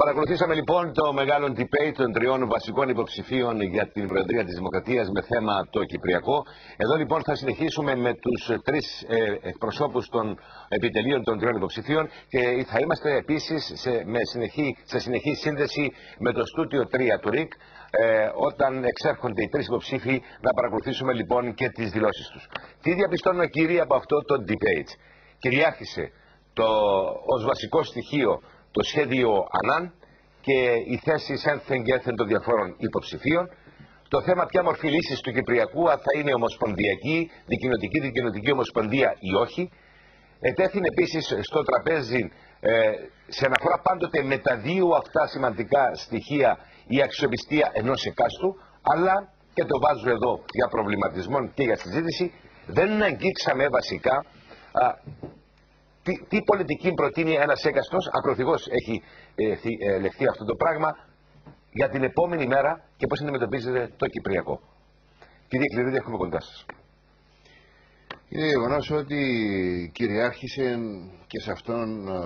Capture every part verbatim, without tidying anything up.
Παρακολουθήσαμε λοιπόν το μεγάλο debate των τριών βασικών υποψηφίων για την Προεδρία της Δημοκρατίας με θέμα το Κυπριακό. Εδώ λοιπόν θα συνεχίσουμε με τους τρεις ε, εκπροσώπους των επιτελείων των τριών υποψηφίων και θα είμαστε επίσης σε, με συνεχή, σε συνεχή σύνδεση με το στούτιο τρία του ΡΙΚ ε, όταν εξέρχονται οι τρεις υποψήφοι, να παρακολουθήσουμε λοιπόν και τις δηλώσεις τους. Τι διαπιστώνουμε, κύριοι, από αυτό το debate? Κυριάρχησε το, ως βασικό στοιχείο το σχέδιο Ανάν και οι θέσεις ένθεν και ένθεν των διαφόρων υποψηφίων. Το θέμα ποια μορφή λύσης του Κυπριακού, αν θα είναι ομοσπονδιακή, δικοινοτική, δικοινοτική ομοσπονδία ή όχι. Ετέθην επίσης στο τραπέζι, ε, σε αναφορά πάντοτε με τα δύο αυτά σημαντικά στοιχεία, η αξιοπιστία ενός εκάστου, αλλά και το βάζω εδώ για προβληματισμό και για συζήτηση, δεν αγγίξαμε βασικά α, Τι, τι πολιτική προτείνει ένας έκαστος, ακροθυγώς έχει ε, λεχθεί αυτό το πράγμα, για την επόμενη μέρα και πώς αντιμετωπίζεται το Κυπριακό. Κύριε Κληρίδη, έχουμε κοντά σας. Είναι γεγονός ότι κυριάρχησε και σε αυτόν ε,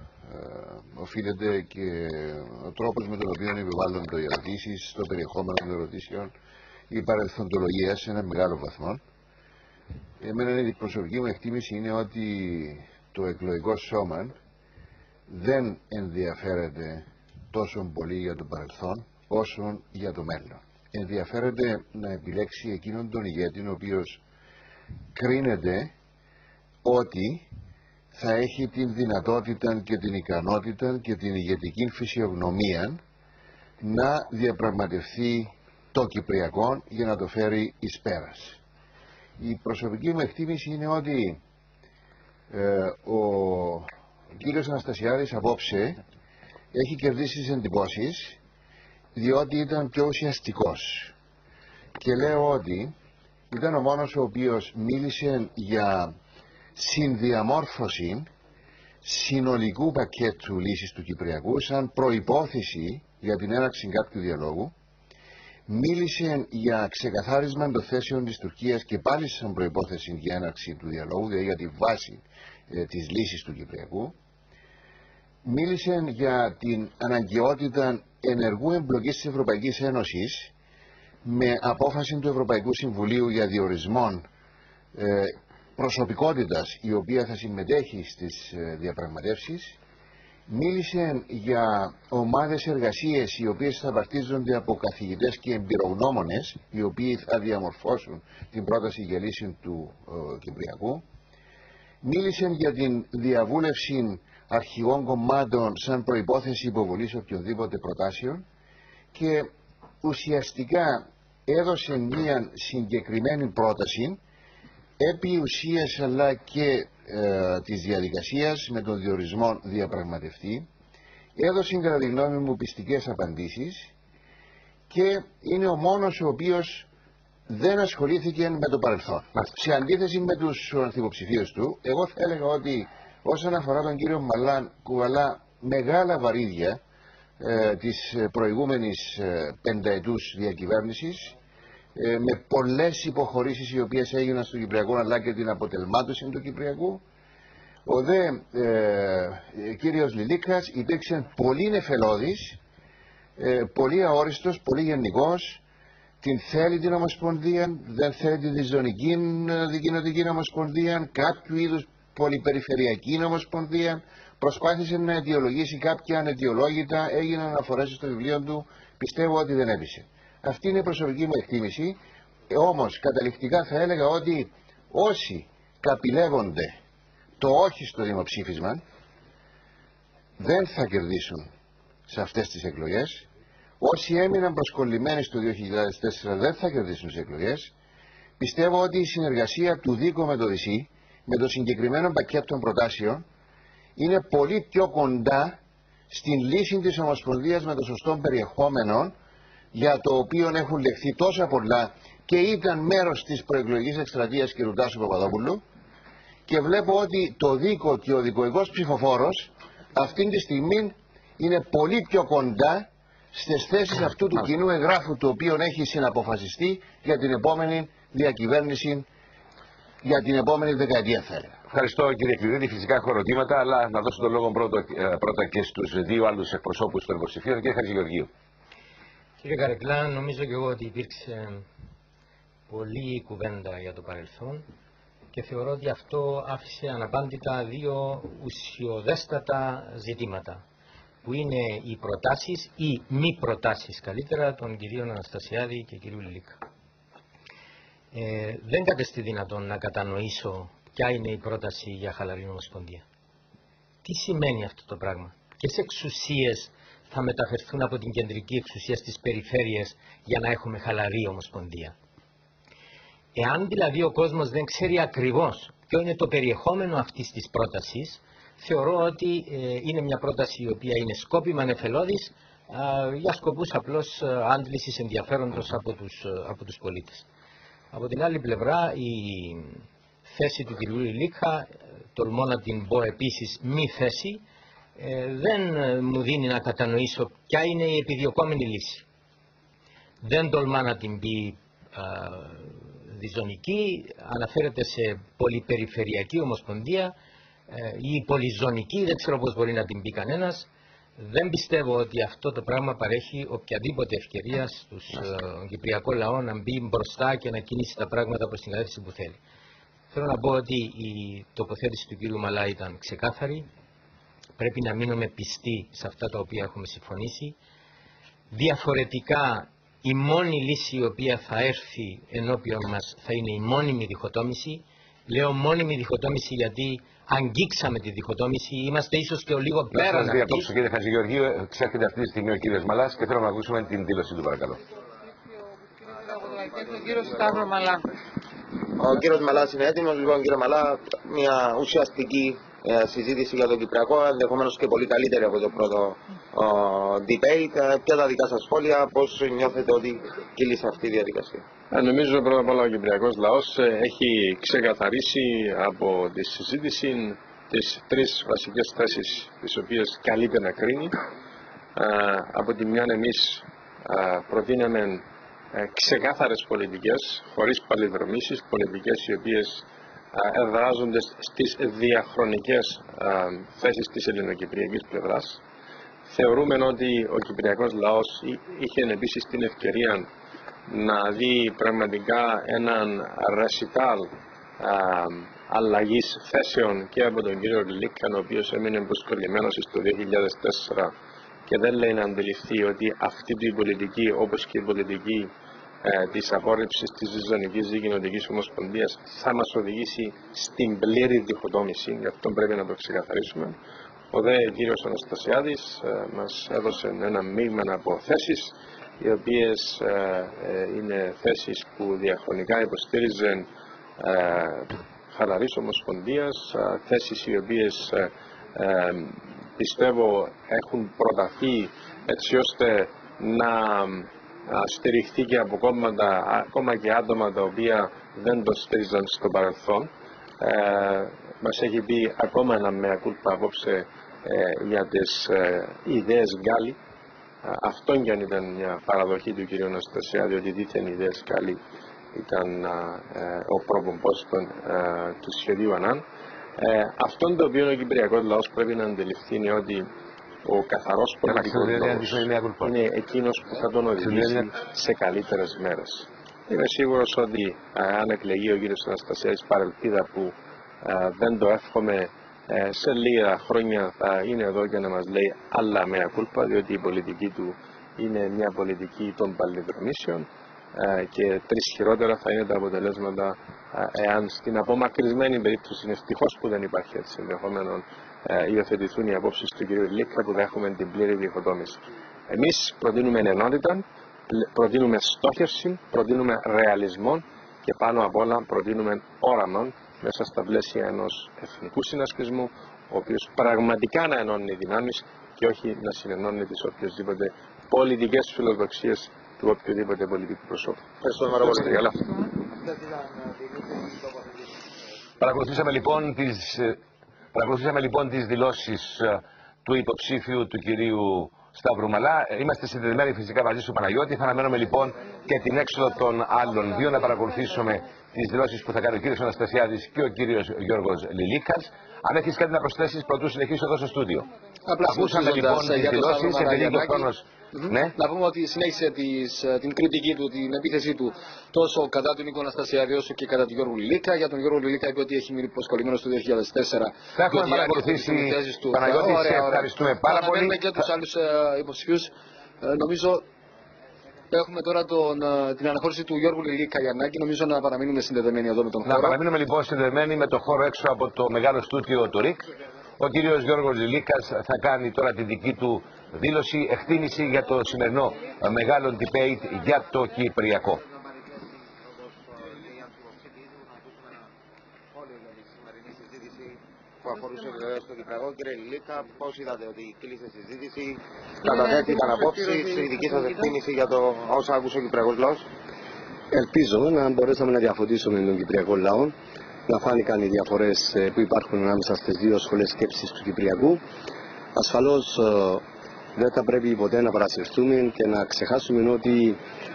ε, οφείλεται και ο τρόπος με τον οποίο επιβάλλονται οι ερωτήσεις, στο περιεχόμενο των ερωτήσεων, η παρελθοντολογία σε ένα μεγάλο βαθμό. Εμένα η προσωπική μου εκτίμηση είναι ότι το εκλογικό σώμα δεν ενδιαφέρεται τόσο πολύ για το παρελθόν όσο για το μέλλον. Ενδιαφέρεται να επιλέξει εκείνον τον ηγέτη ο οποίος κρίνεται ότι θα έχει την δυνατότητα και την ικανότητα και την ηγετική φυσιογνωμία να διαπραγματευτεί το Κυπριακό για να το φέρει εις πέρας. Η προσωπική μου εκτίμηση είναι ότι Ε, ο κύριος Αναστασιάδης απόψε έχει κερδίσει τις εντυπώσεις διότι ήταν πιο ουσιαστικός, και λέω ότι ήταν ο μόνος ο οποίος μίλησε για συνδιαμόρφωση συνολικού πακέτου λύσης του Κυπριακού σαν προϋπόθεση για την έναρξη κάποιου διαλόγου. Μίλησε για ξεκαθάρισμα των θέσεων της Τουρκίας και πάλι σαν προϋπόθεση για έναρξη του διαλόγου, δηλαδή για τη βάση ε, της λύσης του Κυπριακού. Μίλησε για την αναγκαιότητα ενεργού εμπλοκής της Ευρωπαϊκής Ένωσης με απόφαση του Ευρωπαϊκού Συμβουλίου για διορισμό ε, προσωπικότητας η οποία θα συμμετέχει στις ε, διαπραγματεύσεις. Μίλησε για ομάδες εργασίες οι οποίες θα βαρτίζονται από καθηγητές και εμπειρογνώμονες οι οποίοι θα διαμορφώσουν την πρόταση για λύση του ε, Κυπριακού. Μίλησε για την διαβούλευση αρχηγών κομμάτων σαν προϋπόθεση υποβολής οποιονδήποτε προτάσεων και ουσιαστικά έδωσε μια συγκεκριμένη πρόταση επί ουσίας αλλά και ε, της διαδικασίας με τον διορισμό διαπραγματευτή. Έδωσε κατά τη γνώμη μου πιστικές απαντήσεις και είναι ο μόνος ο οποίος δεν ασχολήθηκε με το παρελθόν. Σε αντίθεση με τους ανθυποψηφίους του, εγώ θα έλεγα ότι όσον αφορά τον κύριο Μαλάν, κουβαλά μεγάλα βαρύδια ε, της προηγούμενης ε, πενταετούς διακυβέρνησης, Ε, με πολλές υποχωρήσεις οι οποίες έγιναν στο Κυπριακό αλλά και την αποτελμάτωση του Κυπριακού. Ο δε ε, κύριος Λιλίκας υπήρξε πολύ νεφελώδης, ε, πολύ αόριστος, πολύ γενικός. Την θέλει την Ομοσπονδία, δεν θέλει τη διζωνική δικοινοτική Ομοσπονδία, κάποιου είδους πολυπεριφερειακή Ομοσπονδία. Προσπάθησε να αιτιολογήσει κάποια αναιτιολόγητα, έγιναν αναφορές στο βιβλίο του, πιστεύω ότι δεν έπεισε. Αυτή είναι η προσωπική μου εκτίμηση, ε, όμως καταληκτικά θα έλεγα ότι όσοι καπηλεύονται το όχι στο δημοψήφισμα δεν θα κερδίσουν σε αυτές τις εκλογές. Όσοι έμειναν προσκολλημένοι στο δύο χιλιάδες τέσσερα δεν θα κερδίσουν τις εκλογές. Πιστεύω ότι η συνεργασία του Δίκο με το ΔΥΣΥ, με το συγκεκριμένο πακέτο των προτάσεων, είναι πολύ πιο κοντά στην λύση της Ομοσπονδίας με το σωστό περιεχόμενο, για το οποίο έχουν λεχθεί τόσα πολλά και ήταν μέρος της προεκλογικής εκστρατείας κ. Τάσου Παπαδόπουλου, και βλέπω ότι το Δίκο και ο δικοϊκός ψηφοφόρος αυτή τη στιγμή είναι πολύ πιο κοντά στις θέσεις αυτού του κοινού εγγράφου το οποίο έχει συναποφασιστεί για την επόμενη διακυβέρνηση, για την επόμενη δεκαετία θα έλεγα. Ευχαριστώ κύριε Κλειδίδη. Φυσικά έχω ερωτήματα, αλλά να δώσω τον λόγο πρώτο, πρώτα και στους δύο άλλους εκπροσώπους των υποψηφίων. Κύριε Χατζηγεωργίου. Κύριε Καρεκλά, νομίζω και εγώ ότι υπήρξε πολλή κουβέντα για το παρελθόν και θεωρώ ότι αυτό άφησε αναπάντητα δύο ουσιοδέστατα ζητήματα, που είναι οι προτάσεις ή μη προτάσεις καλύτερα των κυρίων Αναστασιάδη και κυρίου Λίκα. Ε, δεν κατέστη δυνατόν να κατανοήσω ποια είναι η πρόταση για χαλαρή ομοσπονδία. Τι σημαίνει αυτό το πράγμα, ποιες εξουσίες θα μεταφερθούν από την κεντρική εξουσία στις περιφέρειες για να έχουμε χαλαρή ομοσπονδία. Εάν δηλαδή ο κόσμος δεν ξέρει ακριβώς ποιο είναι το περιεχόμενο αυτής της πρότασης, θεωρώ ότι ε, είναι μια πρόταση η οποία είναι σκόπιμα νεφελώδης ε, για σκοπούς απλώς ε, άντλησης ενδιαφέροντος από τους, ε, από τους πολίτες. Από την άλλη πλευρά, η θέση του κ. Λίκα, τολμώ να την πω επίσης μη θέση, ε, δεν μου δίνει να κατανοήσω ποια είναι η επιδιωκόμενη λύση. Δεν τολμά να την πει ε, διζωνική, αναφέρεται σε πολυπεριφερειακή ομοσπονδία ε, ή πολυζωνική, δεν ξέρω πώς μπορεί να την πει κανένας. Δεν πιστεύω ότι αυτό το πράγμα παρέχει οποιαδήποτε ευκαιρία στους ε, κυπριακό λαό να μπει μπροστά και να κινήσει τα πράγματα προς την κατεύθυνση που θέλει. Θέλω να πω ότι η τοποθέτηση του κ. Μαλά ήταν ξεκάθαρη. Πρέπει να μείνουμε πιστοί σε αυτά τα οποία έχουμε συμφωνήσει. Διαφορετικά, η μόνη λύση η οποία θα έρθει ενώπιον μας θα είναι η μόνιμη διχοτόμηση. Λέω μόνιμη διχοτόμηση γιατί αγγίξαμε τη διχοτόμηση, είμαστε ίσως και ο λίγο πέραν αυτή. Να σας διακόψω κύριε Χατζηγεωργίου, εξέρχεται αυτή τη στιγμή ο κύριος Μαλάς και θέλω να ακούσουμε την δήλωσή του, παρακαλώ. Ο κύριος Σταύρο Μαλά. Ο κύριος Μαλάς είναι έτοιμος. Λοιπόν, κύριε Μαλά, μια ουσιαστική ε, συζήτηση για το Κυπριακό, ενδεχομένως και πολύ καλύτερη από το πρώτο ο, debate. Ε, ποια τα δικά σας σχόλια, πώς νιώθετε ότι κύλησε αυτή η διαδικασία? Ε, νομίζω πρώτα απ' όλα ο Κυπριακός λαός έχει ξεκαθαρίσει από τη συζήτηση τις τρεις βασικές θέσεις τις οποίες καλείται να κρίνει. Ε, από τη μια εμείς ε, προτείναμε ε, ξεκάθαρες πολιτικές, χωρίς παλιδρομήσεις, πολιτικές οι οποίες ε, εδράζονται στις διαχρονικές ε, θέσεις της ελληνοκυπριακής πλευράς. Θεωρούμε ότι ο Κυπριακός λαός είχε επίσης την ευκαιρία να δει πραγματικά έναν ρεσιτάλ αλλαγής θέσεων και από τον κύριο Λίκα, ο οποίος έμεινε προσκολλημένος στο δύο χιλιάδες τέσσερα και δεν λέει να αντιληφθεί ότι αυτή η πολιτική, όπως και η πολιτική ε, της απόρριψης της ζωνικής δικοινοτικής ομοσπονδίας, θα μας οδηγήσει στην πλήρη διχοτόμηση. Γι' αυτό πρέπει να το ξεκαθαρίσουμε. Ο δε κύριος Αναστασιάδης ε, μας έδωσε ένα μείγμα από θέσεις, οι οποίες ε, ε, είναι θέσεις που διαχρονικά υποστήριζαν ε, χαλαρής ομοσπονδίας, ε, θέσεις οι οποίες ε, ε, πιστεύω έχουν προταθεί έτσι ώστε να στηριχθεί και από κόμματα, ακόμα και άτομα τα οποία δεν το στήριζαν στο παρελθόν. Ε, μας έχει πει ακόμα ένα μea culpa απόψε ε, για τις ε, ιδέες Γκάλι. Αυτό κι αν ήταν μια παραδοχή του κ. Αναστασιάδη, ότι δίθεν οι ιδέες Γκάλι ήταν ε, ο προπομπός ε, του σχεδίου Ανάν. Ε, αυτόν το οποίο ο κυπριακός λαός πρέπει να αντιληφθεί είναι ότι ο καθαρός πολιτικός λόγος είναι εκείνος που θα τον οδηγήσει σε καλύτερες μέρες. Είμαι σίγουρος ότι ε, αν εκλεγεί ο κ. Αναστασιάδης, παρελπίδα που ε, δεν το εύχομαι, ε, σε λίγα χρόνια θα είναι εδώ για να μας λέει άλλα mea culpa, διότι η πολιτική του είναι μια πολιτική των παλιδρομήσεων ε, και τρεις χειρότερα θα είναι τα αποτελέσματα ε, εάν στην απομακρυσμένη περίπτωση, ευτυχώς που δεν υπάρχει έτσι ενδεχομένω, ε, υιοθετηθούν οι απόψεις του κ. Λίκα που δέχουμε την πλήρη διχοτόμηση. Εμείς προτείνουμε ενότητα, προτείνουμε στόχευση, προτείνουμε ρεαλισμό και πάνω απ' όλα προτείνουμε όραμα μέσα στα πλαίσια ενός εθνικού συνασπισμού, ο οποίος πραγματικά να ενώνει δυνάμεις και όχι να συνενώνει τις οποιασδήποτε πολιτικές φιλοδοξίες του οποιοδήποτε πολιτικού προσώπου. Παρακολουθήσαμε λοιπόν τις, παρακολουθήσαμε λοιπόν τις δηλώσεις του υποψήφιου του κυρίου Σταύρου Μαλά. Είμαστε συνδεδεμένοι φυσικά μαζί σου, Παναγιώτη. Θα αναμένουμε λοιπόν και την έξοδο των άλλων δύο, να παρακολουθήσουμε τις δηλώσεις που θα κάνει ο κύριος Αναστασιάδης και ο κύριος Γιώργος Λιλίκας. Αν έχεις κάτι να προσθέσεις, πρωτού συνεχίσω εδώ στο στούντιο. Απλά ακούσαμε λοιπόν τις δηλώσεις, επειδή ο χρόνος. Mm-hmm. Ναι. Να πούμε ότι συνέχισε τις, την κριτική του, την επίθεσή του τόσο κατά τον Νίκο Αναστασιάδη όσο και κατά τον Γιώργο Λιλίκα. Για τον Γιώργο Λιλίκα είπε ότι έχει μείνει προσκολλημένο το δύο χιλιάδες τέσσερα. Θα έχουμε παρακολουθήσει. Παναγιώτη, σε ευχαριστούμε πάρα πολύ. Αναφέρουμε και τους άλλους uh, υποψηφίους. Uh, νομίζω έχουμε τώρα τον, uh, την αναχώρηση του Γιώργου Λιλίκα για ανάγκη. Νομίζω να παραμείνουμε συνδεδεμένοι εδώ με τον χώρο. Να παραμείνουμε λοιπόν συνδεδεμένοι με το χώρο έξω από το μεγάλο στούτιο του ΡΙΚ. Ο κύριος Γιώργος Λιλίκας θα κάνει τώρα τη δική του δήλωση, εκτίμηση για το σημερινό μεγάλο debate για το Κυπριακό. Που αφορούσε βεβαίως το Κυπριακό, κύριε Λιλίκα, πώς είδατε ότι κλείσε η συζήτηση, καταθέτηκαν απόψεις, η δική σας εκτίμηση για το όσα άκουσε ο Κυπριακός λαός? Ελπίζω να μπορέσαμε να διαφωτίσουμε τον Κυπριακό λαό, να φάνηκαν οι διαφορές που υπάρχουν ανάμεσα στις δύο σχολές σκέψης του Κυπριακού. Ασφαλώς δεν θα πρέπει ποτέ να παρασυρθούμε και να ξεχάσουμε ότι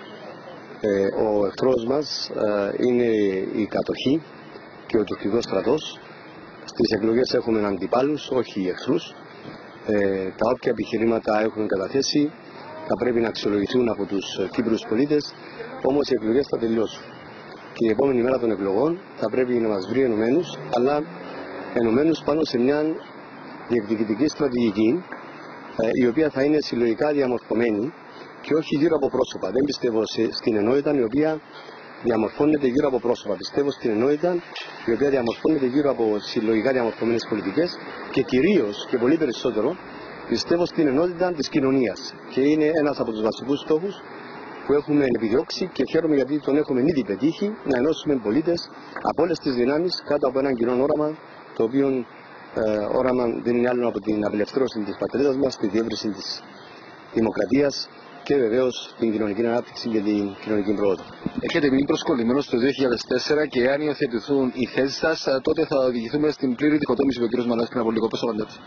ε, ο εχθρός μας ε, είναι η κατοχή και ο τουρκικός στρατός. Στις εκλογές έχουμε αντιπάλους, όχι εχθρούς. Ε, τα όποια επιχειρήματα έχουν καταθέσει θα πρέπει να αξιολογηθούν από τους Κύπρους πολίτες, όμως οι εκλογές θα τελειώσουν. Και η επόμενη μέρα των εκλογών θα πρέπει να μας βρει ενωμένους, αλλά ενωμένους πάνω σε μια διεκδικητική στρατηγική, η οποία θα είναι συλλογικά διαμορφωμένη και όχι γύρω από πρόσωπα. Δεν πιστεύω στην ενότητα η οποία διαμορφώνεται γύρω από πρόσωπα. Πιστεύω στην ενότητα η οποία διαμορφώνεται γύρω από συλλογικά διαμορφωμένες πολιτικές και κυρίως και πολύ περισσότερο πιστεύω στην ενότητα της κοινωνίας. Και είναι ένας από τους βασικούς στόχους που έχουμε επιδιώξει και χαίρομαι γιατί τον έχουμε ήδη πετύχει, να ενώσουμε πολίτες από όλες τις δυνάμεις κάτω από έναν κοινό όραμα, το οποίο ε, όραμα δεν είναι άλλο από την απελευθέρωση της πατρίδας μας, τη διεύρυνση της δημοκρατίας και βεβαίως την κοινωνική ανάπτυξη και την κοινωνική πρόοδο. Έχετε μείνει προσκολλημένος το δύο χιλιάδες τέσσερα και αν υιοθετηθούν οι θέσεις σας, τότε θα οδηγηθούμε στην πλήρη διχοτόμηση που ο κ. Μαλάς πριν από λίγο. Πώς το απαντάτε?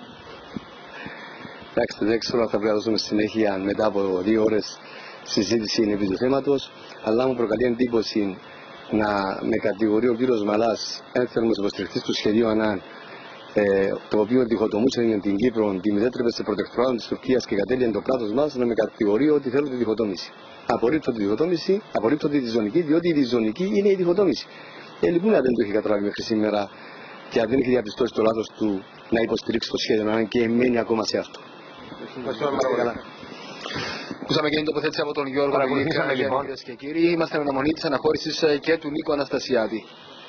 Εντάξει, δεν ξέρω αν θα πρέπει να δώσουμε συνέχεια μετά από δύο ώρες συζήτηση επί του θέματος, αλλά μου προκαλεί εντύπωση να με κατηγορεί ο κύριος Μαλάς ένθερμος υποστηριχτής του σχεδίου ΑΝΑΝ, ε, το οποίο διχοτομούσε την Κύπρο, τη μετέτρεπε σε προτεκτοράτο της Τουρκίας και κατέλειε το κράτος μας, να με κατηγορεί ότι θέλω τη διχοτόμηση. Απορρίπτω τη διχοτόμηση, απορρίπτω τη διζωνική, διότι η διζωνική είναι η διχοτόμηση. Ε, λοιπόν, αν δεν το έχει καταλάβει μέχρι σήμερα και αν δεν έχει διαπιστώσει το λάθος του να υποστηρίξει το σχέδιο ΑΝΑΝ και μένει ακόμα σε αυτό. Ακούσαμε και την τοποθέτηση από τον Γιώργο Λιλίκα. Λοιπόν. Κυρίες και κύριοι, είμαστε με αναμονή της αναχώρησης και του Νίκο Αναστασιάδη.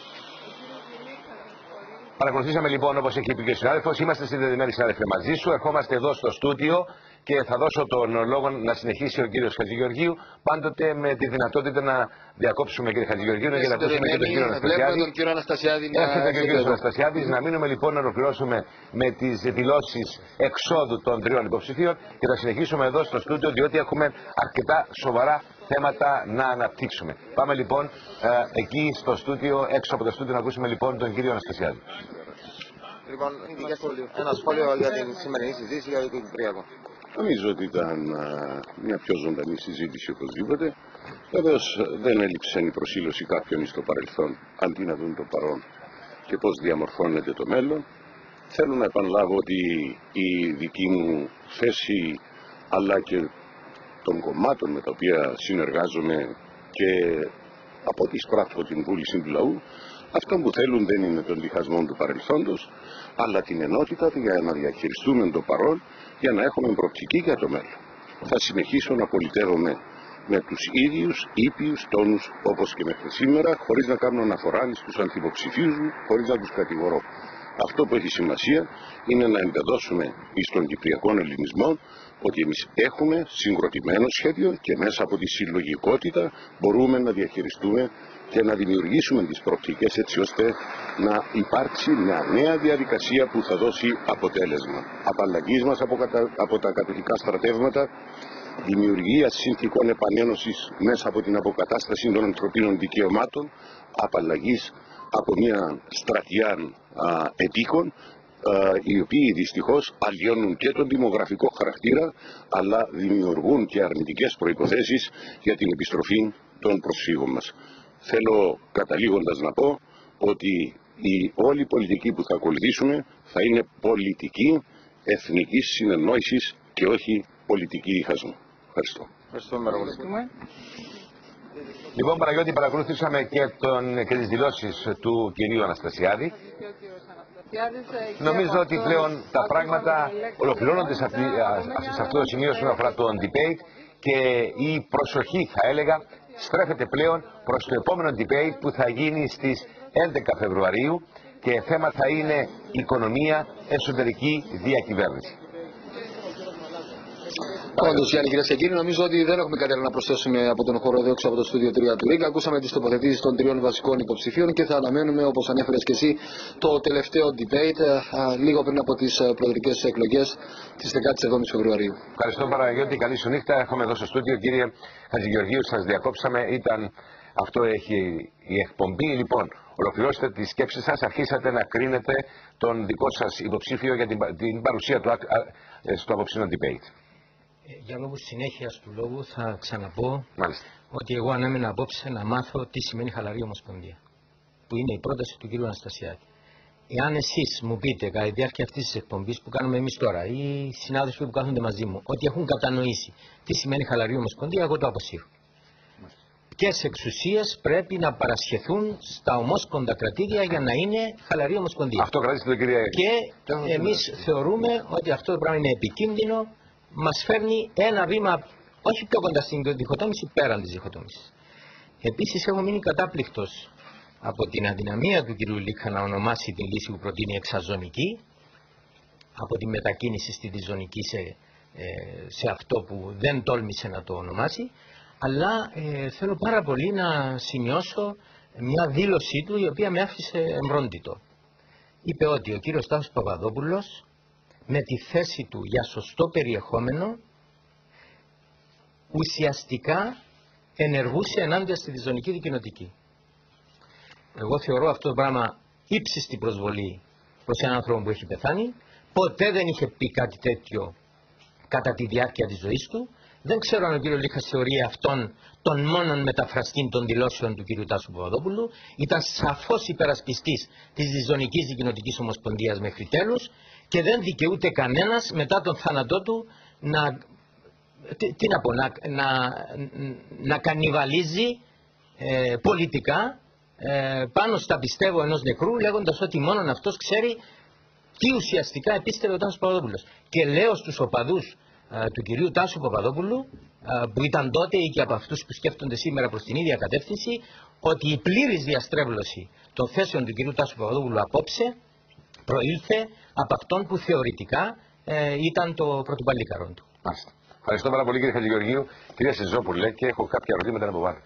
Παρακολουθήσαμε λοιπόν, όπως έχει πει και ο συνάδελφος, είμαστε συνδεδεμένοι συνάδελφοι μαζί σου. Ερχόμαστε εδώ στο στούντιο και θα δώσω τον λόγο να συνεχίσει ο κύριος Χατζηγεωργίου, πάντοτε με τη δυνατότητα να διακόψουμε κύριε Χατζηγεωργίου για να ακούσουμε και τον κύριο Αναστασιάδη. Τον κύριο Αναστασιάδη να... Έρχεται και ο κύριος Αναστασιάδης. Να μείνουμε λοιπόν να ολοκληρώσουμε με τις δηλώσεις εξόδου των τριών υποψηφίων και θα συνεχίσουμε εδώ στο στούντιο, διότι έχουμε αρκετά σοβαρά θέματα να αναπτύξουμε. Πάμε λοιπόν ε, εκεί στο στούντιο, έξω από το στούντιο, να ακούσουμε λοιπόν τον κύριο Αναστασιάδη. Λοιπόν, ένα σχόλιο για την σημερινή συζήτηση για το Κυπριακό. Νομίζω ότι ήταν α, μια πιο ζωντανή συζήτηση οπωσδήποτε. Βεβαίως δεν έλειψε η προσήλωση κάποιων στο παρελθόν, αντί να δουν το παρόν και πώς διαμορφώνεται το μέλλον. Θέλω να επαναλάβω ότι η δική μου θέση, αλλά και των κομμάτων με τα οποία συνεργάζομαι και από ό,τι σπράττω την βούληση του λαού, αυτό που θέλουν δεν είναι τον διχασμό του παρελθόντος, αλλά την ενότητα για να διαχειριστούμε το παρόν, για να έχουμε προοπτική για το μέλλον. Θα συνεχίσω να πολιτεύομαι με τους ίδιους ήπιους τόνους όπως και μέχρι σήμερα, χωρίς να κάνω αναφορά στους αντιποψηφίους μου, χωρίς να τους κατηγορώ. Αυτό που έχει σημασία είναι να εμπεδώσουμε στον κυπριακό ελληνισμό ότι εμείς έχουμε συγκροτημένο σχέδιο και μέσα από τη συλλογικότητα μπορούμε να διαχειριστούμε και να δημιουργήσουμε τις προοπτικές έτσι ώστε να υπάρξει μια νέα διαδικασία που θα δώσει αποτέλεσμα. Απαλλαγής μας από, κατα... από τα κατοχικά στρατεύματα, δημιουργία συνθηκών επανένωσης μέσα από την αποκατάσταση των ανθρωπίνων δικαιωμάτων, απαλλαγής από μια στρατιά α, ετοίκων, α, οι οποίοι δυστυχώς αλλοιώνουν και τον δημογραφικό χαρακτήρα, αλλά δημιουργούν και αρνητικές προϋποθέσεις για την επιστροφή των προσφύγων μας. θέλω καταλήγοντας να πω ότι η όλη πολιτική που θα ακολουθήσουμε θα είναι πολιτική εθνικής συνεννόησης και όχι πολιτική διχασμού. Ευχαριστώ. Ευχαριστούμε. Λοιπόν, Παναγιώτη, παρακολουθήσαμε και, τον, και τις δηλώσεις του κυρίου Αναστασιάδη. Νομίζω ότι πλέον τα πράγματα ολοκληρώνονται σε, αυτή, σε αυτό το σημείο όσον αφορά το debate και η προσοχή, θα έλεγα, στρέφεται πλέον προς το επόμενο debate που θα γίνει στις έντεκα Φεβρουαρίου και θέμα θα είναι οικονομία, εσωτερική διακυβέρνηση. Όντως, Γιάννη, κυρίες και κύριοι, νομίζω ότι δεν έχουμε κάτι άλλο να προσθέσουμε από τον χώρο εδώ έξω από το στούντιο τρία του ΡΙΚ. Ακούσαμε τις τοποθετήσεις των τριών βασικών υποψηφίων και θα αναμένουμε, όπως ανέφερες και εσύ, το τελευταίο debate α, λίγο πριν από τις προεδρικές εκλογές της δεκάτη εβδόμη Φεβρουαρίου. Ευχαριστώ, Παναγιώτη. Καλή σου νύχτα. Έχουμε εδώ στο στούντιο, κύριε Χατζηγεωργίου, σας διακόψαμε. Ήταν... Αυτό έχει η εκπομπή. Λοιπόν, ολοκληρώστε τις σκέψεις σας, αρχίσατε να κρίνετε τον δικό σας υποψήφιο για την, την παρουσία του στο απόψινο debate. Για λόγους συνέχειας του λόγου θα ξαναπώ Μάλιστα. ότι εγώ ανέμενα απόψε να μάθω τι σημαίνει χαλαρή ομοσπονδία, που είναι η πρόταση του κ. Αναστασιάδη. Εάν εσείς μου πείτε κατά τη διάρκεια αυτής της εκπομπής που κάνουμε εμείς τώρα, ή οι συνάδελφοι που κάθονται μαζί μου, ότι έχουν κατανοήσει τι σημαίνει χαλαρή ομοσπονδία, εγώ το αποσύρω. Ποιες εξουσίες πρέπει να παρασχεθούν στα ομόσπονδα κρατήδια για να είναι χαλαρή ομοσπονδία. Αυτό κρατήστε το, κύριε. Και εμείς θεωρούμε ότι αυτό το πράγμα είναι επικίνδυνο. Μας φέρνει ένα βήμα όχι πιο κοντά στην διχοτόμηση, πέραν της διχοτόμησης. Επίσης, έχω μείνει κατάπληκτος από την αδυναμία του κ. Λίκα να ονομάσει τη λύση που προτείνει εξαζωνική, από τη μετακίνηση στη διζωνική σε, ε, σε αυτό που δεν τόλμησε να το ονομάσει, αλλά ε, θέλω πάρα πολύ να σημειώσω μια δήλωσή του η οποία με άφησε εμπρόντιτο. Είπε ότι ο κύριος Τάσος Παπαδόπουλος με τη θέση του για σωστό περιεχόμενο ουσιαστικά ενεργούσε ενάντια στη διζωνική δικοινοτική. Εγώ θεωρώ αυτό το πράγμα ύψιστη προσβολή προς έναν άνθρωπο που έχει πεθάνει. Ποτέ δεν είχε πει κάτι τέτοιο κατά τη διάρκεια της ζωής του. Δεν ξέρω αν ο κ. Λίχας θεωρεί αυτόν τον μόνον μεταφραστή των δηλώσεων του κ. Τάσου Παπαδόπουλου. Ήταν σαφώς υπερασπιστής της διζωνικής δικοινοτικής ομοσπονδίας μέχρι τέλους και δεν δικαιούται κανένας μετά τον θάνατό του να, τι, τι να, πω, να, να, να κανιβαλίζει ε, πολιτικά ε, πάνω στα πιστεύω ενός νεκρού, λέγοντας ότι μόνον αυτός ξέρει τι ουσιαστικά επίστευε ο Τάσος Παπαδόπουλος. Και λέω στους οπαδούς ε, του κυρίου Τάσου Παπαδόπουλου, ε, που ήταν τότε ή και από αυτούς που σκέφτονται σήμερα προς την ίδια κατεύθυνση, ότι η πλήρης διαστρέβλωση των θέσεων του κυρίου Τάσου Παπαδόπουλου απόψε προήλθε από αυτόν που θεωρητικά ε, ήταν το πρωτοπαλίκαρον του. Μάλιστα. Ευχαριστώ πάρα πολύ, κύριε Χατζηγεωργίου. Κυρία Σιζόπουλε, και έχω κάποια ερωτήματα να υποβάλω.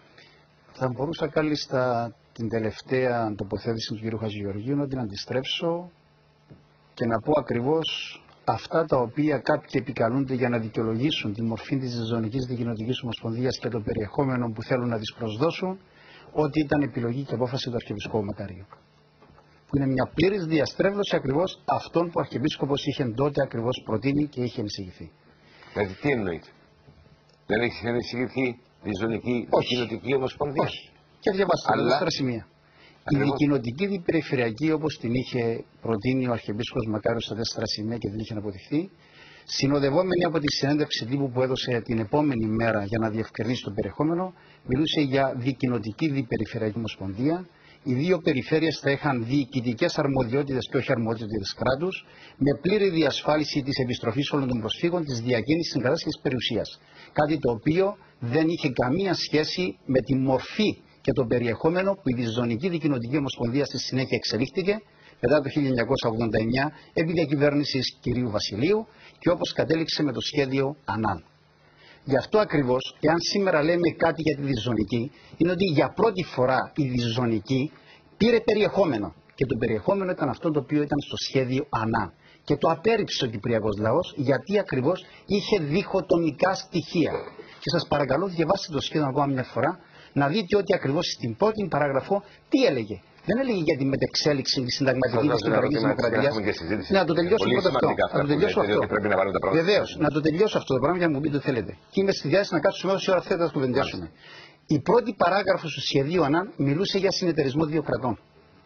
Θα μπορούσα κάλλιστα την τελευταία τοποθέτηση του κ. Χατζηγεωργίου να την αντιστρέψω και να πω ακριβώς αυτά τα οποία κάποιοι επικαλούνται για να δικαιολογήσουν τη μορφή της διζωνικής δικοινοτικής ομοσπονδίας και το περιεχόμενο που θέλουν να της προσδώσουν, ότι ήταν επιλογή και απόφαση του Αρχιεπισκόπου Μακαρίου. Που είναι μια πλήρης διαστρέβλωση ακριβώς αυτών που ο Αρχιεπίσκοπος είχε τότε ακριβώς προτείνει και είχε εισηγηθεί. Δηλαδή, τι εννοείται? Δεν έχει εισηγηθεί διζωνική δικοινοτική ομοσπονδία? Όχι. Και διαβάστε τα τέσσερα σημεία. Ακριβώς. Η δικοινοτική διπεριφερειακή, όπως την είχε προτείνει ο Αρχιεπίσκοπος Μακάριος στα τέσσερα σημεία και δεν είχε αποδειχθεί, συνοδευόμενη από τη συνέντευξη τύπου που έδωσε την επόμενη μέρα για να διευκρινίσει το περιεχόμενο, μιλούσε για δικοινοτική διπεριφερειακή ομοσπονδία. Οι δύο περιφέρειες θα είχαν διοικητικές αρμοδιότητες και όχι αρμοδιότητες κράτους, με πλήρη διασφάλιση της επιστροφής όλων των προσφύγων, της διακίνησης, της εγκατάστασης της περιουσίας. Κάτι το οποίο δεν είχε καμία σχέση με τη μορφή και το περιεχόμενο που η διζωνική δικοινοτική ομοσπονδία στη συνέχεια εξελίχθηκε μετά το χίλια εννιακόσια ογδόντα εννιά επί διακυβέρνησης κυρίου Βασιλείου και όπως κατέληξε με το σχέδιο Ανάν. Γι' αυτό ακριβώς, εάν σήμερα λέμε κάτι για τη διζωνική, είναι ότι για πρώτη φορά η διζωνική πήρε περιεχόμενο. Και το περιεχόμενο ήταν αυτό το οποίο ήταν στο σχέδιο Ανάν. Και το απέρριψε ο Κυπριακός λαός, γιατί ακριβώς είχε διχοτομικά στοιχεία. Και σας παρακαλώ, διαβάστε το σχέδιο ακόμα μια φορά, να δείτε ότι ακριβώς στην πρώτη παραγραφό τι έλεγε. Δεν έλεγε για τη μετεξέλιξη τη συνταγματική τη Κυπριακή Δημοκρατία. Να το τελειώσω πρώτα αυτό. Να το τελειώσω αυτό. Βεβαίως, να το τελειώσω αυτό το πράγμα για να μου πείτε τι θέλετε. Και είμαι στη διάθεση να κάτσουμε όση ώρα θέλετε να το κουβεντιάσουμε. Η πρώτη παράγραφος του σχεδίου ΑΝΑΝ μιλούσε για συνεταιρισμό δύο κρατών.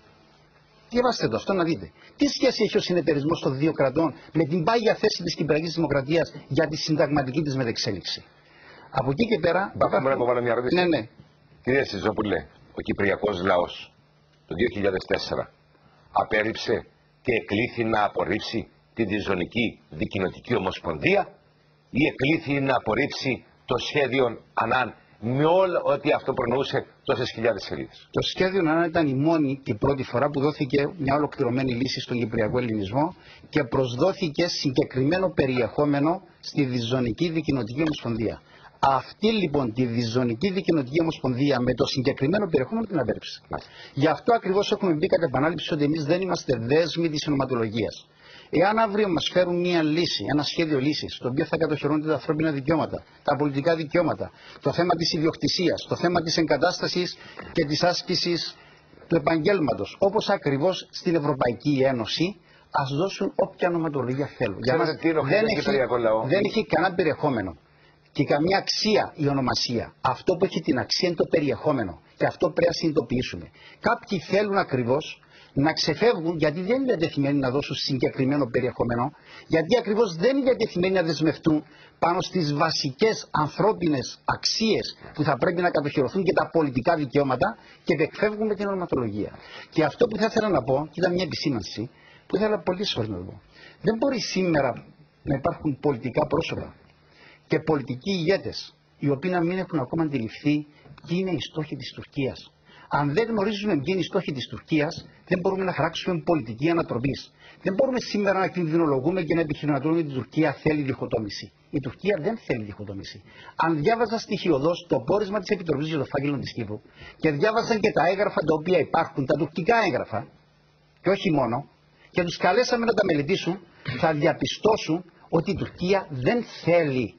Διαβάστε το αυτό να δείτε. Τι σχέση έχει ο συνεταιρισμός των δύο κρατών με την πάγια θέση της Κυπριακής Δημοκρατίας για τη συνταγματική της μετεξέλιξη. Από εκεί και πέρα. Μπα, μπορεί να υποβάλω μια ερώτηση. Ναι, ναι. Κυρία Σιζόπουλε, ο Κυπριακός λαός το δύο χιλιάδες τέσσερα απέρριψε και εκλήθη να απορρίψει τη διζωνική δικοινοτική ομοσπονδία ή εκλήθη να απορρίψει το σχέδιο ΑΝΑΝ με όλο ότι αυτό προνοούσε τόσες χιλιάδες σελίδες? Το σχέδιο ΑΝΑΝ ήταν η μόνη και πρώτη φορά που δόθηκε μια ολοκληρωμένη λύση στον Κυπριακό Ελληνισμό και προσδόθηκε συγκεκριμένο περιεχόμενο στη διζωνική δικοινοτική ομοσπονδία. Αυτή λοιπόν τη διζωνική δικοινοτική ομοσπονδία με το συγκεκριμένο περιεχόμενο την απέρριψε. Γι' αυτό ακριβώς έχουμε μπει κατά επανάληψη ότι εμείς δεν είμαστε δέσμοι της ονοματολογίας. Εάν αύριο μας φέρουν μια λύση, ένα σχέδιο λύσης, το οποίο θα κατοχυρώνει τα ανθρώπινα δικαιώματα, τα πολιτικά δικαιώματα, το θέμα της ιδιοκτησίας, το θέμα της εγκατάστασης και της άσκησης του επαγγέλματος, όπως ακριβώς στην Ευρωπαϊκή Ένωση, ας δώσουν όποια ονοματολογία θέλουν. Για μας δεν έχει, δεν έχει κανένα περιεχόμενο και καμία αξία η ονομασία. Αυτό που έχει την αξία είναι το περιεχόμενο και αυτό πρέπει να συνειδητοποιήσουμε. Κάποιοι θέλουν ακριβώς να ξεφεύγουν γιατί δεν είναι διατεθειμένοι να δώσουν συγκεκριμένο περιεχόμενο, γιατί ακριβώς δεν είναι διατεθειμένοι να δεσμευτούν πάνω στις βασικές ανθρώπινες αξίες που θα πρέπει να κατοχυρωθούν και τα πολιτικά δικαιώματα και εκφεύγουν με την ονοματολογία. Και αυτό που θα ήθελα να πω, και ήταν μια επισήμανση, που ήθελα πολύ σοβαρά να πω. Δεν μπορεί σήμερα να υπάρχουν πολιτικά πρόσωπα και πολιτικοί ηγέτες οι οποίοι να μην έχουν ακόμα αντιληφθεί ποιοι είναι οι στόχοι της Τουρκίας. Αν δεν γνωρίζουμε ποιοι είναι οι στόχοι της Τουρκίας, δεν μπορούμε να χαράξουμε πολιτική ανατροπής. Δεν μπορούμε σήμερα να κινδυνολογούμε και να επιχειρηματολογούμε ότι η Τουρκία θέλει διχοτόμηση. Η Τουρκία δεν θέλει διχοτόμηση. Αν διάβαζα στοιχειοδός το πόρισμα της Επιτροπής για το φάκελο της Κύπρου και διάβαζαν και τα έγγραφα τα οποία υπάρχουν, τα τουρκικά έγγραφα, και όχι μόνο, και τους καλέσαμε να τα μελετήσουν, θα διαπιστώσουν ότι η Τουρκία δεν θέλει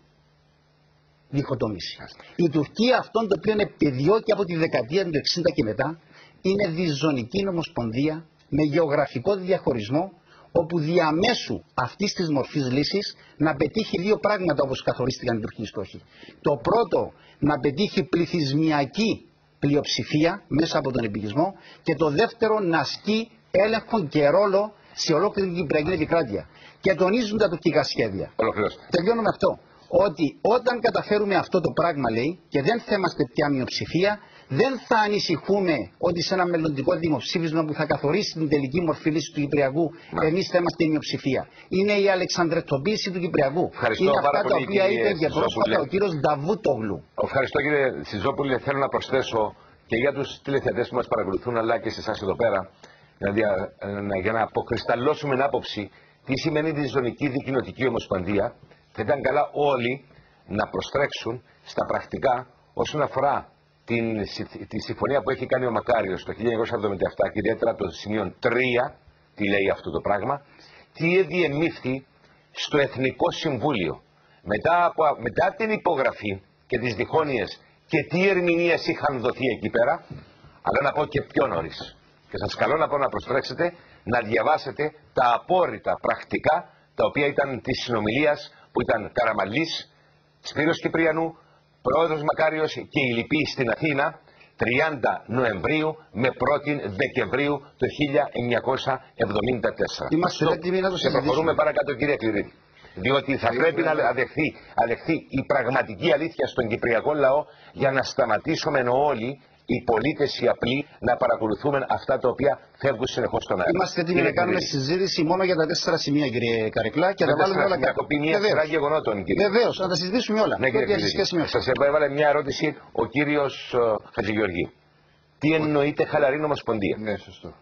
διχοτόμηση. Η Τουρκία αυτόν το οποίο επιδιώκει από τη δεκαετία του εξήντα και μετά είναι διζωνική νομοσπονδία με γεωγραφικό διαχωρισμό, όπου διαμέσου αυτής της μορφής λύσης να πετύχει δύο πράγματα όπως καθορίστηκαν οι τουρκικοί στόχοι. Το πρώτο, να πετύχει πληθυσμιακή πλειοψηφία μέσα από τον επικισμό, και το δεύτερο, να ασκεί έλεγχο και ρόλο σε ολόκληρη την Κυπριακή επικράτεια. Και τονίζουν τα τουρκικά σχέδια. Τελειώνω με αυτό. Ότι όταν καταφέρουμε αυτό το πράγμα, λέει, και δεν θα είμαστε πια μειοψηφία, δεν θα ανησυχούμε ότι σε ένα μελλοντικό δημοψήφισμα που θα καθορίσει την τελική μορφή λύση του Κυπριακού, εμείς θα είμαστε η μειοψηφία. Είναι η αλεξανδρετοποίηση του Κυπριακού. Ευχαριστώ είναι πάρα αυτά πολύ, τα οποία είπε και πρόσφατα ο κύριος Νταβούτογλου. Ευχαριστώ κύριε Σιζόπουλε. Θέλω να προσθέσω και για τους τηλεθεατές που μας παρακολουθούν, αλλά και σε εσάς εδώ πέρα, για, για να αποκρισταλώσουμε την άποψη τι σημαίνει διζωνική δικοινοτική ομοσπονδία. Θα ήταν καλά όλοι να προστρέξουν στα πρακτικά όσον αφορά την, τη συμφωνία που έχει κάνει ο Μακάριος το χίλια εννιακόσια εβδομήντα επτά και ιδιαίτερα το σημείο τρία, τι λέει αυτό το πράγμα, τι διεμήφθη στο Εθνικό Συμβούλιο μετά, από, μετά την υπογραφή και τις διχόνοιες και τι ερμηνείες είχαν δοθεί εκεί πέρα, αλλά να πω και πιο νωρίς. Και σας καλώ να πω να προστρέξετε, να διαβάσετε τα απόρριτα πρακτικά τα οποία ήταν της συνομιλίας που ήταν Καραμαλής, Σπύρος Κυπριανού, Πρόεδρος Μακάριος και η λοιποί στην Αθήνα τριάντα Νοεμβρίου με πρώτη Δεκεμβρίου το χίλια εννιακόσια εβδομήντα τέσσερα. Είμαστε έτοιμοι να το συζητήσουμε. Και προχωρούμε παρακάτω κύριε Κληρίδη. Διότι θα πρέπει να αδεχθεί, αδεχθεί η πραγματική αλήθεια στον Κυπριακό λαό για να σταματήσουμε όλοι οι πολίτες οι απλοί να παρακολουθούμε αυτά τα οποία φεύγουν συνεχώς στον αέρα. Είμαστε έτοιμοι να κάνουμε συζήτηση μόνο για τα τέσσερα σημεία, κύριε Καρεκλά, και να βάλουμε όλα κάτω. Να μια σειρά γεγονότων, κύριε. Βεβαίως, να τα συζητήσουμε όλα. Ναι, κύριε Κληρίδη. Σας έβαλε μια ερώτηση ο κύριος uh, Χατζηγεωργίου. Τι εννοείται χαλαρή νομοσπονδία? Ναι, σωστό.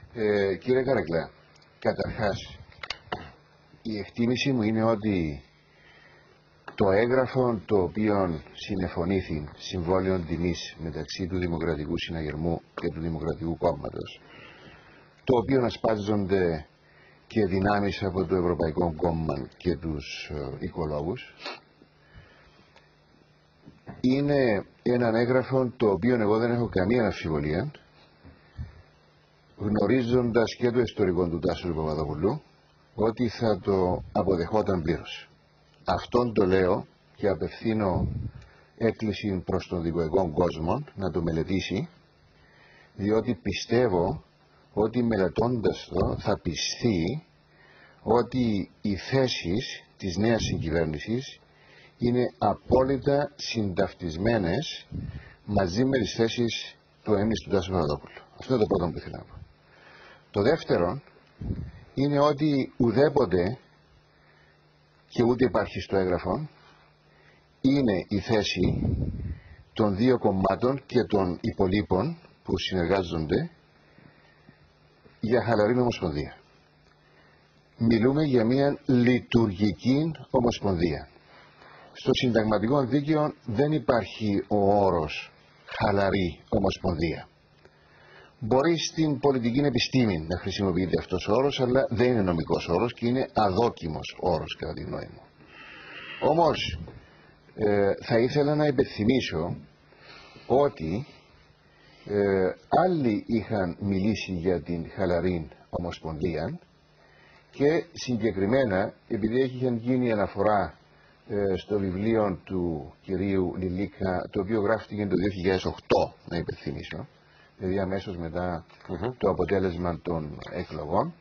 Ε, κύριε Καρεκλά, καταρχάς, η εκτίμηση μου είναι ότι το έγγραφο το οποίο συνεφωνήθη συμβόλαιο τιμής μεταξύ του Δημοκρατικού Συναγερμού και του Δημοκρατικού Κόμματος, το οποίο ασπάζονται και δυνάμεις από το Ευρωπαϊκό Κόμμα και τους ε, οικολόγους, είναι ένα έγγραφο το οποίο εγώ δεν έχω καμία αμφιβολία, γνωρίζοντας και το ιστορικό του Τάσου Παπαδοπουλού, ότι θα το αποδεχόταν πλήρως. Αυτόν το λέω και απευθύνω έκκληση προς τον δικοεκό κόσμο να το μελετήσει, διότι πιστεύω ότι μελετώντας το θα πιστεί ότι οι θέσεις της νέας συγκυβέρνησης είναι απόλυτα συνταυτισμένες μαζί με τις θέσεις του έμνης του Τάσου Παπαδόπουλου. Αυτό είναι το πρώτο που ήθελα να πω. Το δεύτερο είναι ότι ουδέποτε και ούτε υπάρχει στο έγγραφο είναι η θέση των δύο κομμάτων και των υπολείπων που συνεργάζονται για χαλαρή ομοσπονδία. Μιλούμε για μια λειτουργική ομοσπονδία. Στο συνταγματικό δίκαιο δεν υπάρχει ο όρος χαλαρή ομοσπονδία. Μπορεί στην πολιτική επιστήμη να χρησιμοποιείται αυτός ο όρος, αλλά δεν είναι νομικός όρος και είναι αδόκιμος όρος κατά τη γνώμη μου. Όμως ε, θα ήθελα να υπενθυμίσω ότι ε, άλλοι είχαν μιλήσει για την χαλαρή ομοσπονδία και συγκεκριμένα, επειδή είχε γίνει αναφορά ε, στο βιβλίο του κυρίου Λιλίκα, το οποίο γράφτηκε το δύο χιλιάδες οκτώ, να υπενθυμίσω, δηλαδή αμέσως μετά mm-hmm. το αποτέλεσμα των εκλογών,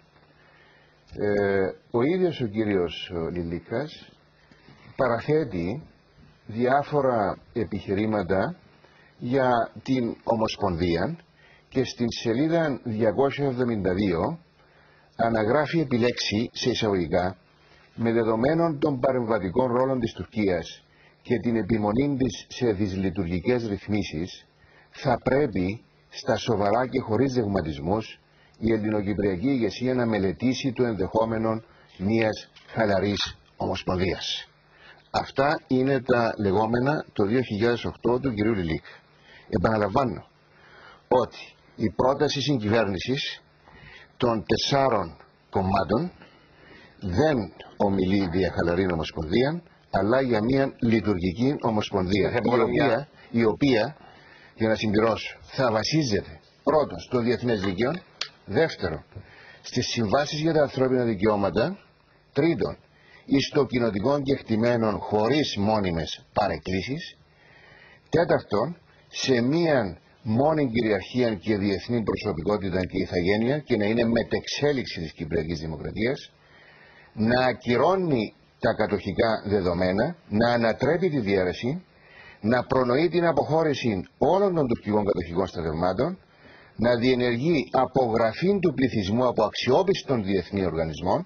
ε, ο ίδιος ο κύριος Λιλίκας παραθέτει διάφορα επιχειρήματα για την Ομοσπονδία και στην σελίδα διακόσια εβδομήντα δύο αναγράφει επιλέξει σε εισαγωγικά με δεδομένων των παρεμβατικών ρόλων της Τουρκίας και την επιμονή της σε δυσλειτουργικές ρυθμίσεις, θα πρέπει στα σοβαρά και χωρίς δειγματισμούς η ελληνοκυπριακή ηγεσία να μελετήσει το ενδεχόμενο μιας χαλαρής ομοσπονδίας. Αυτά είναι τα λεγόμενα το δύο χιλιάδες οκτώ του κ. Λιλίκ. Επαναλαμβάνω ότι η πρόταση συγκυβέρνησης των τεσσάρων κομμάτων δεν ομιλεί για χαλαρή ομοσπονδία, αλλά για μια λειτουργική ομοσπονδία, η οποία, η οποία, για να συμπληρώσω, θα βασίζεται πρώτον στο διεθνές δίκαιο, δεύτερον στις συμβάσεις για τα ανθρώπινα δικαιώματα, τρίτον εις το κοινοτικό κεκτημένο χωρίς μόνιμες παρεκκλήσεις, τέταρτον σε μία μόνη κυριαρχία και διεθνή προσωπικότητα και ηθαγένεια και να είναι μετεξέλιξη της Κυπριακής Δημοκρατίας, να ακυρώνει τα κατοχικά δεδομένα, να ανατρέπει τη διαίρεση, να προνοεί την αποχώρηση όλων των τουρκικών κατοχικών στρατευμάτων, να διενεργεί απογραφή του πληθυσμού από αξιόπιστων διεθνή οργανισμών,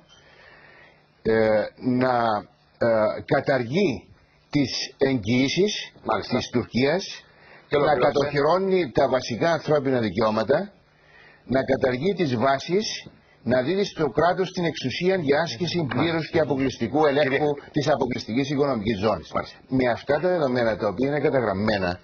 ε, να ε, καταργεί τις εγγυήσεις της Τουρκίας, να κατοχυρώνει τα βασικά ανθρώπινα δικαιώματα, να καταργεί τις βάσεις, να δίδει στο κράτος την εξουσία για άσκηση πλήρους και αποκλειστικού ελέγχου της αποκλειστικής οικονομικής ζώνης. Με αυτά τα δεδομένα, τα οποία είναι καταγραμμένα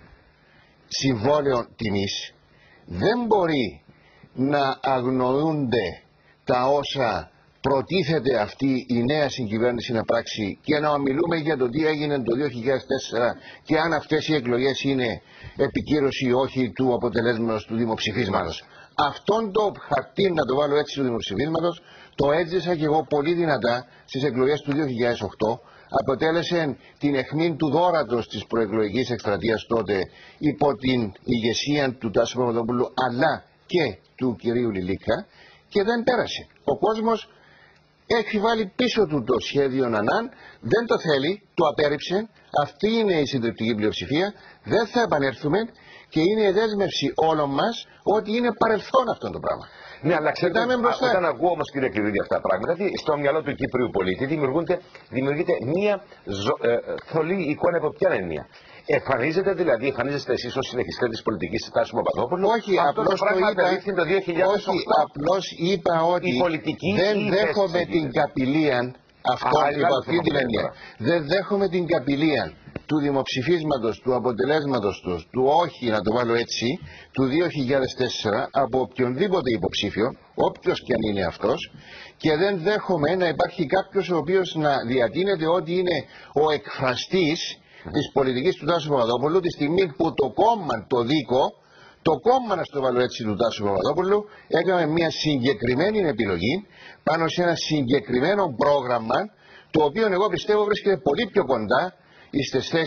συμβόλαιο τιμής, δεν μπορεί να αγνοούνται τα όσα προτίθεται αυτή η νέα συγκυβέρνηση να πράξει και να ομιλούμε για το τι έγινε το δύο χιλιάδες τέσσερα και αν αυτές οι εκλογές είναι επικύρωση ή όχι του αποτελέσματος του δημοψηφίσματος. Αυτόν το χαρτί, να το βάλω έτσι, του δημοψηφίσματος, το έζησα και εγώ πολύ δυνατά στις εκλογές του δύο χιλιάδες οκτώ. Αποτέλεσε την αιχμή του δώρατος της προεκλογικής εκστρατείας τότε υπό την ηγεσία του Τάσου Παπαδόπουλου αλλά και του κυρίου Λιλίκα και δεν πέρασε. Ο κόσμος έχει βάλει πίσω του το σχέδιο Νανάν, δεν το θέλει, το απέρριψε. Αυτή είναι η συντριπτική πλειοψηφία. Δεν θα επανέλθουμε και είναι η δέσμευση όλων μας ότι είναι παρελθόν αυτό το πράγμα. Ναι, αλλά ξέρετε, όταν ακούω όμως, κύριε Κλειδίδη, αυτά τα πράγματα, στο μυαλό του Κύπριου πολίτη δημιουργείται μία ζω, ε, θολή εικόνα από ποια έννοια. Εμφανίζεται δηλαδή, εμφανίζεστε εσείς ως συνεχιστές της πολιτικής της Τάσου Παπαδόπουλου. Όχι, απλώς το, είπα, το δύο χιλιάδες οκτώ. Όχι, απλώς είπα ότι δεν δέχομαι την καπηλεία αυτό, υπό αυτή την έννοια. Δεν δέχομαι την καπηλεία του δημοψηφίσματος, του αποτελέσματος του, του όχι, να το βάλω έτσι, του δύο χιλιάδες τέσσερα από οποιονδήποτε υποψήφιο, όποιος και αν είναι αυτός, και δεν δέχομαι να υπάρχει κάποιος ο οποίος να διατείνεται ότι είναι ο εκφραστής της πολιτικής του Τάσου Παπαδόπουλου τη στιγμή που το κόμμα, το δίκο, το κόμμα, να στο βάλω έτσι, του Τάσου Παπαδόπουλου έκανε μια συγκεκριμένη επιλογή πάνω σε ένα συγκεκριμένο πρόγραμμα, το οποίο εγώ πιστεύω βρίσκεται πολύ πιο κοντά στις θέσεις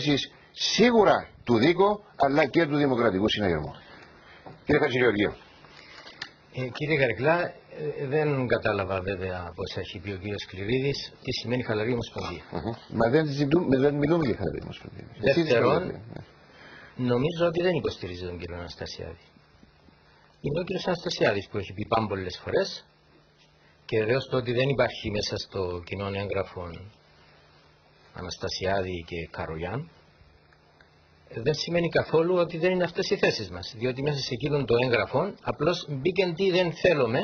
σίγουρα του ΔΥΚΟ αλλά και του Δημοκρατικού Συναγερμού. Κύριε Χατζηγεωργίου. Ε, κύριε Καρεκλά, ε, δεν κατάλαβα βέβαια πώς έχει πει ο κύριος Κληρίδης τι σημαίνει χαλαρή ομοσπονδία. Uh-huh. Μα δεν, ζητούμε, δεν μιλούμε για χαλαρή ομοσπονδία. Δεύτερον, νομίζω ότι δεν υποστηρίζει τον κύριο Αναστασιάδη. Είναι ο κύριος Αναστασιάδης που έχει πει πάμπολες φορές και βεβαίως το ότι δεν υπάρχει μέσα στο κοινό έγγραφο Αναστασιάδη και Καρογιάν δεν σημαίνει καθόλου ότι δεν είναι αυτές οι θέσεις μας. Διότι μέσα σε εκείνον το έγγραφο απλώς μπήκαν τι δεν θέλουμε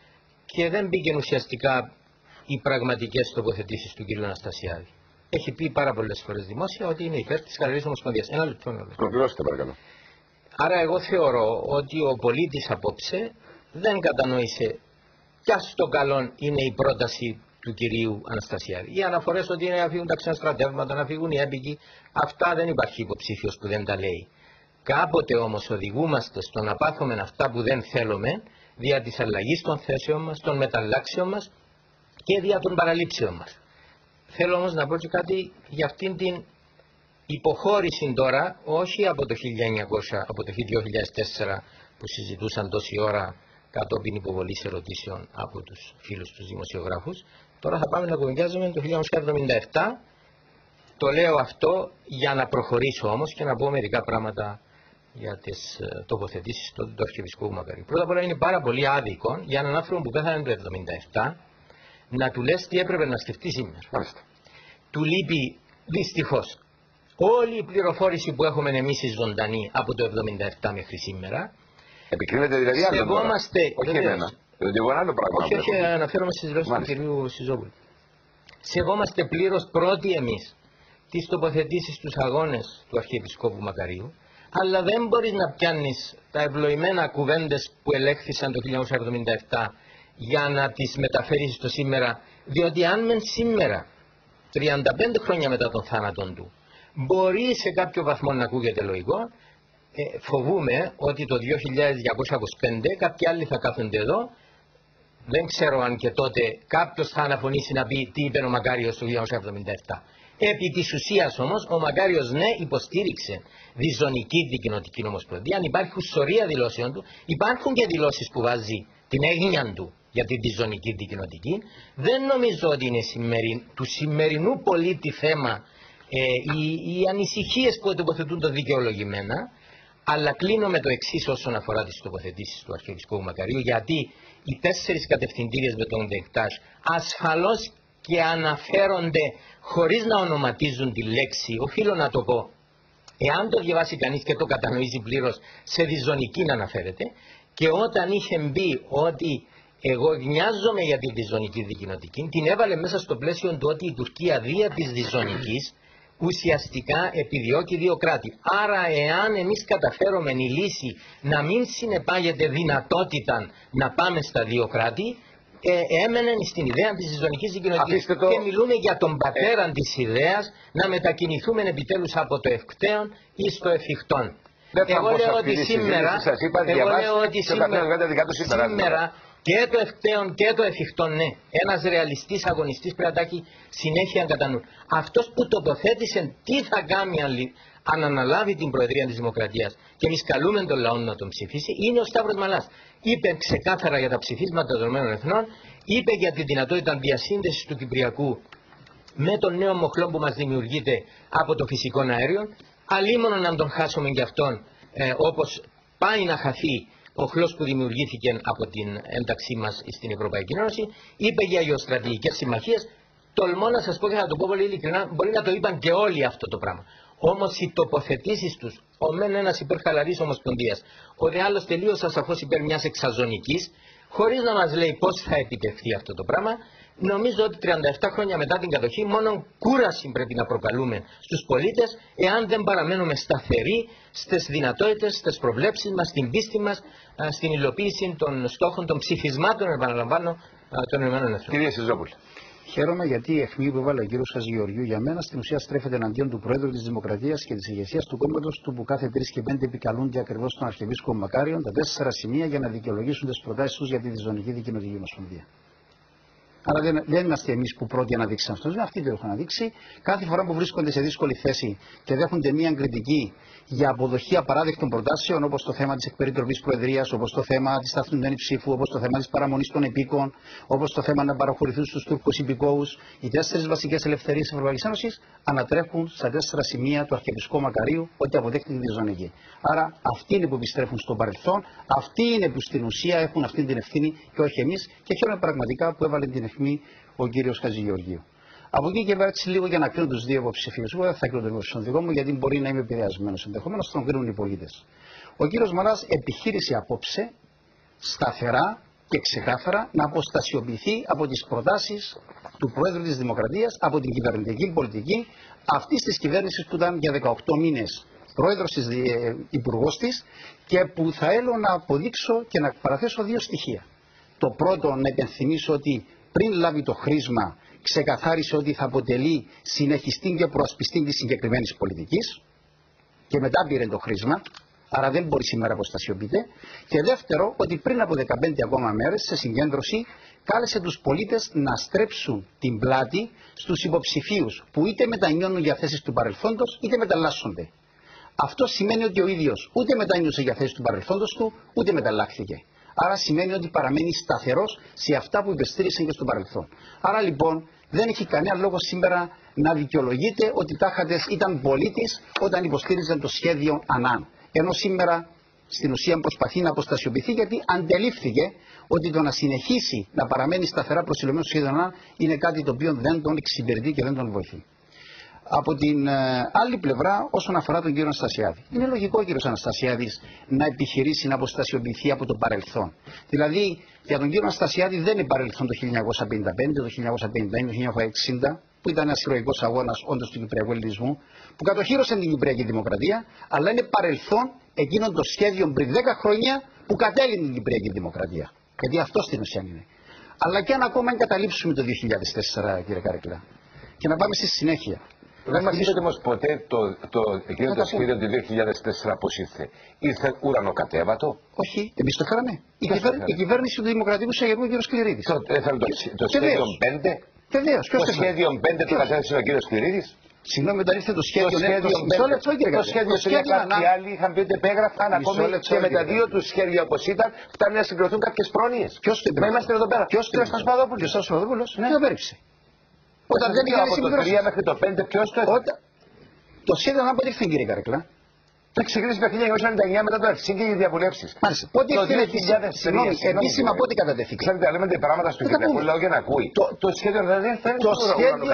και δεν μπήκαν ουσιαστικά οι πραγματικές τοποθετήσεις του κ. Αναστασιάδη. Έχει πει πάρα πολλές φορές δημόσια ότι είναι υπέρ της χαλαρής ομοσπονδίας. Ένα λεπτό. Ολοκληρώστε παρακαλώ. Άρα εγώ θεωρώ ότι ο πολίτης απόψε δεν κατανόησε ποια στο καλό είναι η πρόταση του κυρίου Αναστασιάδη. Οι αναφορές ότι είναι να φύγουν τα ξένα στρατεύματα, να φύγουν οι έμπικοι, αυτά δεν υπάρχει υποψήφιος που δεν τα λέει. Κάποτε όμως οδηγούμαστε στο να πάθουμε αυτά που δεν θέλουμε δια της αλλαγής των θέσεων μας, των μεταλλάξεων μας και δια των παραλήψεων μας. Θέλω όμως να πω και κάτι για αυτήν την υποχώρηση τώρα, όχι από το χίλια εννιακόσια, από το δύο χιλιάδες τέσσερα που συζητούσαν τόση ώρα κατόπιν υποβολής ερωτήσεων από τους φίλους τους δημοσιογράφους. Τώρα θα πάμε να κουβεντιάζουμε το χίλια εννιακόσια εβδομήντα επτά. Το λέω αυτό για να προχωρήσω όμως και να πω μερικά πράγματα για τις τοποθετήσεις του, του Αρχιεπισκόπου Μακαρίου. Πρώτα απ' όλα είναι πάρα πολύ άδικο για έναν άνθρωπο που πέθανε το εβδομήντα επτά να του λες τι έπρεπε να σκεφτεί σήμερα. Μάλιστα. Του λείπει δυστυχώς όλη η πληροφόρηση που έχουμε εμείς οι ζωντανοί από το εβδομήντα επτά μέχρι σήμερα. Επικρίνεται δηλαδή άλλο Σεβόμαστε. Όχι εμένα. Δηλαδή εγώ άλλο πράγμα. Όχι, όχι, αναφέρομαι στις δηλώσεις του κυρίου Σιζόπουλου. Σεβόμαστε πλήρως πρώτοι εμείς τις τοποθετήσεις στους αγώνες του Αρχιεπισκόπου Μακαρίου, αλλά δεν μπορείς να πιάνεις τα ευλογημένα κουβέντες που ελέγχθησαν το χίλια εννιακόσια εβδομήντα επτά για να τις μεταφέρεις στο σήμερα, διότι αν μεν σήμερα, τριάντα πέντε χρόνια μετά τον θάνατον του, μπορεί σε κάποιο βαθμό να ακούγεται λογικό, ε, φοβούμε ότι το δύο χιλιάδες διακόσια είκοσι πέντε κάποιοι άλλοι θα κάθονται εδώ. Δεν ξέρω αν και τότε κάποιος θα αναφωνήσει να πει τι είπε ο Μακάριος το χίλια εννιακόσια εβδομήντα επτά. Επί της ουσίας όμως ο Μακάριος ναι υποστήριξε διζωνική δικοινοτική ομοσπονδία. Αν υπάρχει σωρία δηλώσεων του, υπάρχουν και δηλώσεις που βάζει την έγνοια του για τη διζωνική δικοινοτική. Δεν νομίζω ότι είναι σημεριν, του σημερινού πολίτη θέμα ε, οι, οι ανησυχίες που τοποθετούν το δικαιολογημένα. Αλλά κλείνω με το εξής όσον αφορά τις τοποθετήσεις του Αρχιεπισκόπου Μακαρίου, γιατί οι τέσσερις κατευθυντήριες με τον δεκτάζ ασφαλώς και αναφέρονται χωρίς να ονοματίζουν τη λέξη, οφείλω να το πω, εάν το διαβάσει κανείς και το κατανοήσει πλήρως, σε διζωνική να αναφέρεται, και όταν είχε μπει ότι εγώ νοιάζομαι για τη διζωνική δικοινοτική, την έβαλε μέσα στο πλαίσιο του ότι η Τουρκία δια της διζωνικής ουσιαστικά επιδιώκει δύο κράτη. Άρα εάν εμείς καταφέρουμε η λύση να μην συνεπάγεται δυνατότητα να πάμε στα δύο κράτη, ε, έμενε στην ιδέα της διζωνικής δικοινοτικής το... και μιλούμε για τον πατέρα ε... της ιδέας να μετακινηθούμε επιτέλους από το ευκταίον ή στο εφικτόν. Εγώ λέω ότι σήμερα, εγώ λέω ότι σήμερα, σήμερα και το ευκταίον και το εφικτόν, ναι. Ένας ρεαλιστής αγωνιστής πρέπει να τα έχει συνέχεια κατά νου. Αυτός που τοποθέτησε τι θα κάνει αν αναλάβει την Προεδρία της Δημοκρατίας και εμείς καλούμε τον λαό να τον ψηφίσει, είναι ο Σταύρος Μαλάς. Είπε ξεκάθαρα για τα ψηφίσματα των ΗΠΑ, είπε για τη δυνατότητα διασύνδεσης του Κυπριακού με τον νέο μοχλό που μας δημιουργείται από το φυσικό αέριο. Αλίμονο να τον χάσουμε κι αυτόν, ε, όπως πάει να χαθεί ο χλός που δημιουργήθηκε από την ένταξή μας στην Ευρωπαϊκή Ένωση. Είπε για γεωστρατηγικές συμμαχίες. Τολμώ να σας πω και να το πω πολύ ειλικρινά, μπορεί να το είπαν και όλοι αυτό το πράγμα. Όμως οι τοποθετήσεις τους, ο μεν ένας υπέρ χαλαρής ομοσπονδίας, ο δε άλλος τελείως ασαφώς υπέρ μιας εξαζωνικής, χωρίς να μας λέει πώς θα επιτευχθεί αυτό το πράγμα, νομίζω ότι τριάντα επτά χρόνια μετά την κατοχή μόνο κούραση πρέπει να προκαλούμε στους πολίτες, εάν δεν παραμένουμε σταθεροί στις δυνατότητες, στις προβλέψεις μας, στην πίστη μας, στην υλοποίηση των στόχων, των ψηφισμάτων, επαναλαμβάνω, των ΗΠΑ. Κύριε Σιζόπουλε. Χαίρομαι γιατί η αιχμή που έβαλε ο κ. Χατζηγεωργίου για μένα στην ουσία στρέφεται εναντίον του Προέδρου της Δημοκρατίας και της ηγεσίας του κόμματος του που κάθε τρεις και πέντε επικαλούνται ακριβώς τον Αρχιεπίσκοπο Μακάριον τα τέσσερα σημεία για να δικαιολογήσουν τις προτάσεις τους για τη διζωνική δικοινοτική ομοσπονδία. Άρα δεν, δεν είμαστε εμείς που πρώτοι αναδείξαμε αυτό, είναι αυτοί που έχουν αναδείξει. Κάθε φορά που βρίσκονται σε δύσκολη θέση και δέχονται μία κριτική για αποδοχή απαράδεκτων προτάσεων, όπως το θέμα της εκπεριτροπής προεδρίας, όπως το θέμα της σταθμισμένης ψήφου, όπως το θέμα της παραμονής των υπήκων, όπως το θέμα να παραχωρηθούν στους Τούρκους υπηκόους, οι τέσσερις βασικές ελευθερίες της Ευρωπαϊκής Ένωσης ανατρέχουν στα τέσσερα σημεία του Αρχιεπισκόπου Μακαρίου ότι αποδέχτηκε τη διζωνική. Άρα αυτοί είναι που επιστρέφουν στο παρελθόν, αυτοί είναι που στην ουσία έχουν αυτή την ευθύνη και όχι εμείς, και χαίρομαι πραγματικά που έβαλε την αιχμή ο κύριος Χατζηγεωργίου. Από εκεί και πέρα, έτσι λίγο για να κρίνω τους δύο υποψηφίους. Εγώ δεν θα κρίνω τον υποψηφιό μου, γιατί μπορεί να είμαι επηρεασμένος. Ενδεχομένως τον κρίνουν οι πολίτες. Ο κύριος Μαράς επιχείρησε απόψε σταθερά και ξεκάθαρα να αποστασιοποιηθεί από τις προτάσεις του Πρόεδρου της Δημοκρατίας, από την κυβερνητική πολιτική αυτής της κυβέρνησης που ήταν για δεκαοκτώ μήνες πρόεδρος της, ε, υπουργός της, και που θα έλω να αποδείξω και να παραθέσω δύο στοιχεία. Το πρώτο, να υπενθυμίσω ότι πριν λάβει το χρήσμα, ξεκαθάρισε ότι θα αποτελεί συνεχιστή και προασπιστή της συγκεκριμένης πολιτικής, και μετά πήρε το χρήσμα, άρα δεν μπορεί σήμερα να αποστασιοποιείται. Και δεύτερο, ότι πριν από δεκαπέντε ακόμα μέρες, σε συγκέντρωση, κάλεσε τους πολίτες να στρέψουν την πλάτη στους υποψηφίους που είτε μετανιώνουν για θέσεις του παρελθόντος, είτε μεταλλάσσονται. Αυτό σημαίνει ότι ο ίδιος ούτε μετανιώσε για θέσεις του παρελθόντος του, ούτε μεταλλάχθηκε. Άρα σημαίνει ότι παραμένει σταθερός σε αυτά που υπεστήριξε και στο παρελθόν. Άρα λοιπόν δεν έχει κανένα λόγο σήμερα να δικαιολογείται ότι τάχατες ήταν πολίτης όταν υποστήριζαν το σχέδιο Ανάν. Ενώ σήμερα στην ουσία προσπαθεί να αποστασιοποιηθεί, γιατί αντελήφθηκε ότι το να συνεχίσει να παραμένει σταθερά προσιλωμένο στο σχέδιο Ανάν είναι κάτι το οποίο δεν τον εξυπηρετεί και δεν τον βοηθεί. Από την ε, άλλη πλευρά, όσον αφορά τον κύριο Αναστασιάδη, είναι λογικό ο κύριος Αναστασιάδης να επιχειρήσει να αποστασιοποιηθεί από το παρελθόν. Δηλαδή, για τον κύριο Αναστασιάδη δεν είναι παρελθόν το χίλια εννιακόσια πενήντα πέντε, το χίλια εννιακόσια πενήντα εννιά, το χίλια εννιακόσια εξήντα, που ήταν ένας ηρωικός αγώνας όντως του Κυπριακού Ελληνισμού, που κατοχύρωσε την Κυπριακή Δημοκρατία, αλλά είναι παρελθόν εκείνων των σχέδιων πριν δέκα χρόνια που κατέληγε την Κυπριακή Δημοκρατία. Γιατί αυτό στην ουσία είναι. Αλλά και αν ακόμα εγκαταλείψουμε το δύο χιλιάδες τέσσερα, κύριε Καρεκλά, και να πάμε στη συνέχεια. Δεν μας είπατε όμως ποτέ το, το, εκείνο το σχέδιο του δύο χιλιάδες τέσσερα πώς ήρθε. Ήρθε ουρανοκατέβατο. Όχι, εμείς το φέραμε. Η, κυβέρ, η κυβέρνηση του Δημοκρατικού Συναγερμού, ο κ. Σκληρίδης. Το, το, το, το σχέδιο πέντε. Βεβαίως. Το σχέδιο πέντε το κατέθεσε ο κ. Σκληρίδης. Συγγνώμη, όταν ήρθε το σχέδιο πέντε. Το σχέδιο τρία κάποιοι άλλοι είχαν πει ότι επέγραφαν ακόμη και με τα δύο του σχέδια όπως ήταν, φτάνουν να συγκροθούν κάποιες πρόνοιες. Ποιος το είπε. Μα είμαστε εδώ πέρα. Ποιος το είπε. Στασπαδόπουλος. Ο Στασπαδόπουλος, ναι, το πέριψε. Όταν δεν είχαν από το τρία μέχρι το πέντε, ποιος το έφερε. Όταν... Το σχέδιο να αποδείχθηκε, κύριε Καρεκλά. Το ξεκίνησε το χίλια εννιακόσια ενενήντα εννιά μετά το Ελσίνκι και οι διαβουλεύσεις. Μάλιστα. Πότε ήρθε συγγνώμη, επίσημα πότε κατατέθηκε. Ξέρετε, λέμε τα πράγματα στο Κυπριακό λαό για να ακούει. Το σχέδιο να δεν φέρνει το σχέδιο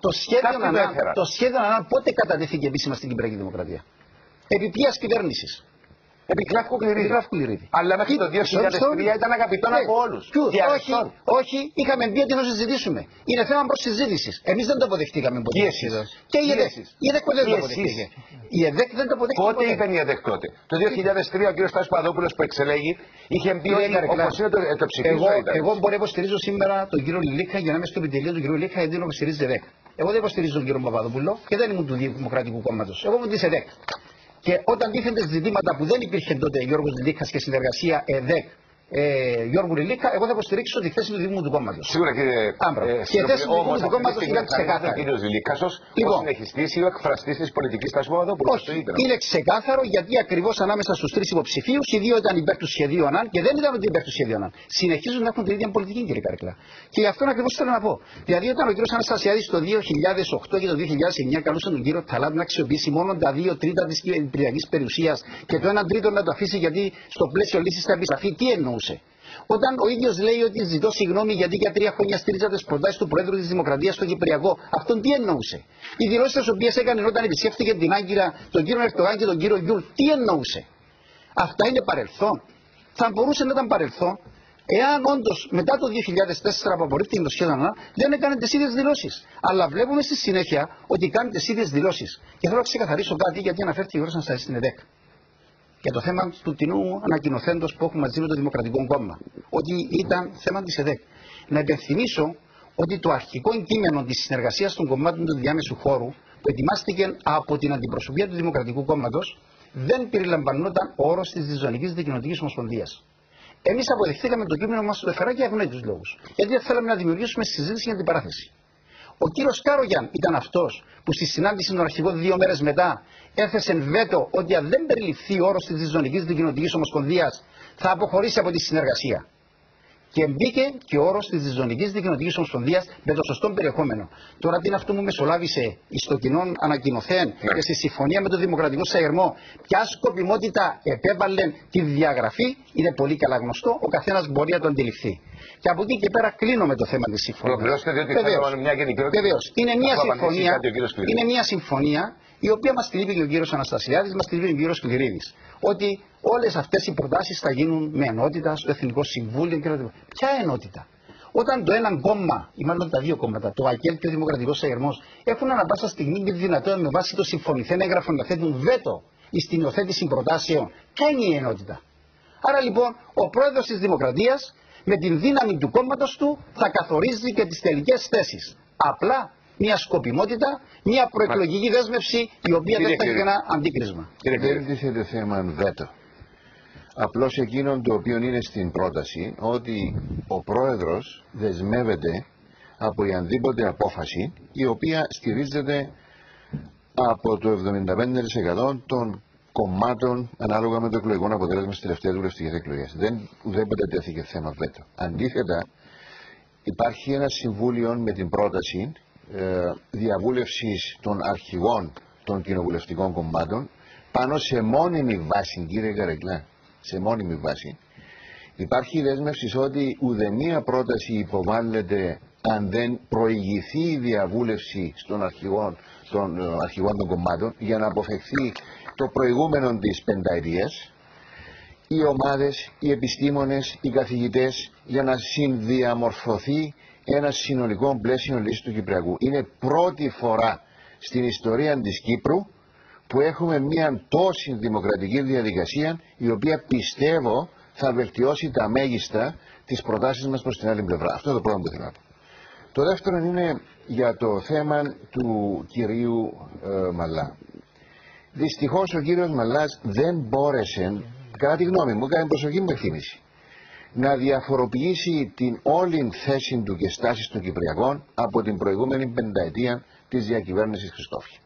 να το σχέδιο να πότε κατατέθηκε επίσημα στην Κυπριακή Δημοκρατία. Επί ποιας κυβέρνησης. Επί Κλάφκου Κληρίδη. Αλλά μέχρι το δύο χιλιάδες τρία ήταν αγαπητόν από όλους. Όχι, όχι, είχαμε πει ότι θα συζητήσουμε. Είναι θέμα προς συζήτηση. Εμείς δεν το αποδεχτήκαμε ποτέ. Και η ΕΔΕΚ. Η ΕΔΕΚ ποτέ δεν το αποδεχτήκε. Η ΕΔΕΚ δεν το αποδεχτήκε. Πότε είπε η ΕΔΕΚ τότε. Το δύο χιλιάδες τρία ο κ. Στάσης Παδόπουλος που εξελέγει είχε πει ότι όπως είναι το ψηφίσμα. Εγώ μπορεί να υποστηρίζω σήμερα τον κύριο Λιλίκα για να είμαι στο επιτελείο του κ. Λιλίκα, γιατί δεν υποστηρίζει η ΕΔΕΚ. Εγώ δεν υποστηρίζω τον κύριο Παπαδόπουλο και δεν ήμουν του Δημοκρατικού Κόμματος. Εγώ ήμουν τη ΕΔΕΚ. Και όταν τίθενται ζητήματα που δεν υπήρχε τότε Γιώργος Λιλίκας και συνεργασία ΕΔΕΚ ε, Γιώργου Λιλίκα, εγώ θα υποστηρίξω τη θέση του Δήμου του Κόμματος. Σίγουρα κύριε Άμπρο. Ε, και η θέση του Δήμου του Κόμματος ήταν ξεκάθαρη. Ο κύριος Λιλίκας ως λοιπόν, συνεχιστής ή ο εκφραστής της πολιτικής Στάσης Παπαδόπουλου. Όχι, είναι ξεκάθαρο, γιατί ακριβώς ανάμεσα στους τρεις υποψηφίους οι δύο ήταν υπέρ του σχεδίου Ανάν και δεν ήταν ότι υπέρ του σχεδίου Ανάν. Συνεχίζουν να έχουν την ίδια πολιτική, κύριε Καρεκλά. Και γι' αυτό ακριβώς θέλω να πω. Δηλαδή, όταν ο κύριος Αναστασιάδης το δύο χιλιάδες οκτώ και το δύο χιλιάδες εννιά καλούσε τον κύριο Ταλάτ να αξιοποιήσει μόνο τα δύο τρίτα της κυπριακής περιουσίας και το ένα τρίτο να το αφήσει γιατί στο πλαίσιο λύσης θα επιστραφεί, τι εννοούσε. Όταν ο ίδιος λέει ότι ζητώ συγγνώμη γιατί για τρία χρόνια στήριζα τις προτάσεις του Προέδρου της Δημοκρατίας στο Κυπριακό, αυτόν τι εννοούσε. Οι δηλώσεις τις οποίες έκανε όταν επισκέφθηκε την Άγκυρα, τον κύριο Ερτογάν και τον κύριο Γιούλ, τι εννοούσε. Αυτά είναι παρελθόν. Θα μπορούσε να ήταν παρελθόν εάν όντως μετά το δύο χιλιάδες τέσσερα που απορρίφθηκε το σχέδιο Ανάν δεν έκανε τις ίδιες δηλώσεις. Αλλά βλέπουμε στη συνέχεια ότι κάνει τις ίδιες δηλώσεις. Και θέλω να ξεκαθαρίσω κάτι γιατί αναφέρθηκε η Γιώργος Αναστασιάδης στην ΕΔΕΚ. Για το θέμα του κοινού ανακοινωθέντος που έχουμε μαζί με το Δημοκρατικό Κόμμα. Ότι ήταν θέμα της ΕΔΕΚ. Να υπενθυμίσω ότι το αρχικό κείμενο της συνεργασίας των κομμάτων του διάμεσου χώρου που ετοιμάστηκε από την αντιπροσωπεία του Δημοκρατικού Κόμματος δεν περιλαμβανόταν ο όρος της Διζωνικής Δικοινοτικής Ομοσπονδίας. Εμείς αποδεχθήκαμε το κείμενο μας στο εφερά για ευνόητους λόγους. Γιατί δεν θέλαμε να δημιουργήσουμε συζήτηση για την παράθεση. Ο κύριος Κάρογιαν ήταν αυτός που στη συνάντηση των αρχηγών δύο μέρες μετά έθεσε βέτο ότι αν δεν περιληφθεί ο όρος της Διζωνικής Δικοινοτικής Ομοσπονδίας θα αποχωρήσει από τη συνεργασία. Και μπήκε και ο όρος της Διζωνικής Δικοινοτικής Ομοσπονδίας με το σωστό περιεχόμενο. Τώρα τι είναι αυτό που μεσολάβησε στο κοινό ανακοινωθέν ναι. και στη συμφωνία με το Δημοκρατικό Συναγερμό, ποια σκοπιμότητα επέβαλε τη διαγραφή, είναι πολύ καλά γνωστό, ο καθένας μπορεί να το αντιληφθεί. Και από εκεί και πέρα κλείνω με το θέμα της συμφωνίας. Βεβαίως, είναι μια συμφωνία, είναι μια συμφωνία η οποία μας την είπε και ο κύριος Αναστασιάδης, μας την είπε και ο κύριος Κληρίδης. Ότι όλες αυτές οι προτάσεις θα γίνουν με ενότητα στο Εθνικό Συμβούλιο και ποια ενότητα. Όταν το ένα κόμμα, ή μάλλον τα δύο κόμματα, το ΑΚΕΛ και ο Δημοκρατικός Συναγερμός, έχουν ανα πάσα στιγμή τη δυνατότητα με βάση το συμφωνηθέν έγγραφο να θέτουν βέτο στην υιοθέτηση προτάσεων, ποια είναι η ενότητα. Άρα λοιπόν ο πρόεδρος της Δημοκρατίας με την δύναμη του κόμματος του θα καθορίζει και τις τελικές θέσεις. Απλά μια σκοπιμότητα, μια προεκλογική δέσμευση η οποία δεν θα έχει ένα αντίκρισμα. Δεν τίθεται θέμα βέτο. Απλώς εκείνον το οποίο είναι στην πρόταση ότι ο πρόεδρος δεσμεύεται από οποιαδήποτε απόφαση η οποία στηρίζεται από το εβδομήντα πέντε τοις εκατό των κομμάτων ανάλογα με το εκλογικό αποτέλεσμα στις τελευταίες βουλευτικές εκλογές. Δεν ουδέποτε τέθηκε θέμα βέτο. Αντίθετα, υπάρχει ένα συμβούλιο με την πρόταση ε, διαβούλευσης των αρχηγών των κοινοβουλευτικών κομμάτων πάνω σε μόνιμη βάση, κύριε Καρεκλά, σε μόνιμη βάση. Υπάρχει η δέσμευση ότι ουδέμια πρόταση υποβάλλεται αν δεν προηγηθεί η διαβούλευση των αρχηγών των, ε, αρχηγών των κομμάτων για να αποφευχθεί το προηγούμενο της πενταετίας, οι ομάδες, οι επιστήμονες, οι καθηγητές για να συνδιαμορφωθεί ένα συνολικό πλαίσιο λύσης του Κυπριακού. Είναι πρώτη φορά στην ιστορία της Κύπρου που έχουμε μια τόση δημοκρατική διαδικασία η οποία πιστεύω θα βελτιώσει τα μέγιστα τις προτάσεις μας προς την άλλη πλευρά. Αυτό είναι το πρώτο που θέλω να πω. Το δεύτερο είναι για το θέμα του κυρίου ε, Μαλά. Δυστυχώς ο κύριος Μαλάς δεν μπόρεσε, κατά τη γνώμη μου, κατά την προσωπική μου εκτίμηση, να διαφοροποιήσει την όλη θέση του και στάση των Κυπριακών από την προηγούμενη πενταετία της διακυβέρνησης Χριστόφη.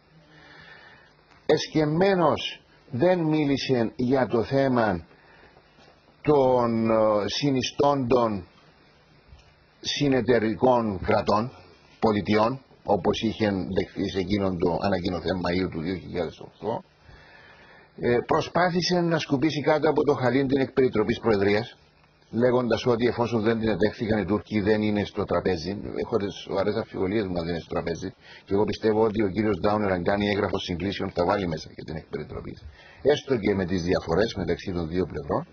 Εσκεμμένος δεν μίλησε για το θέμα των συνιστώντων συνεταιρικών κρατών, πολιτιών, όπως είχε δεχθεί σε εκείνον το ανακοινωθέν Μαΐου του δύο χιλιάδες οκτώ, ε, προσπάθησε να σκουπίσει κάτω από το χαλί την εκπεριτροπής Προεδρίας, λέγοντας ότι εφόσον δεν την εδέχθηκαν οι Τούρκοι δεν είναι στο τραπέζι. Έχω τις σοβαρές αμφιβολίες μου να δεν είναι στο τραπέζι, και εγώ πιστεύω ότι ο κύριος Ντάουνερ, αν κάνει έγγραφο συγκλήσεων, θα βάλει μέσα και την εκπεριτροπή, έστω και με τις διαφορές μεταξύ των δύο πλευρών.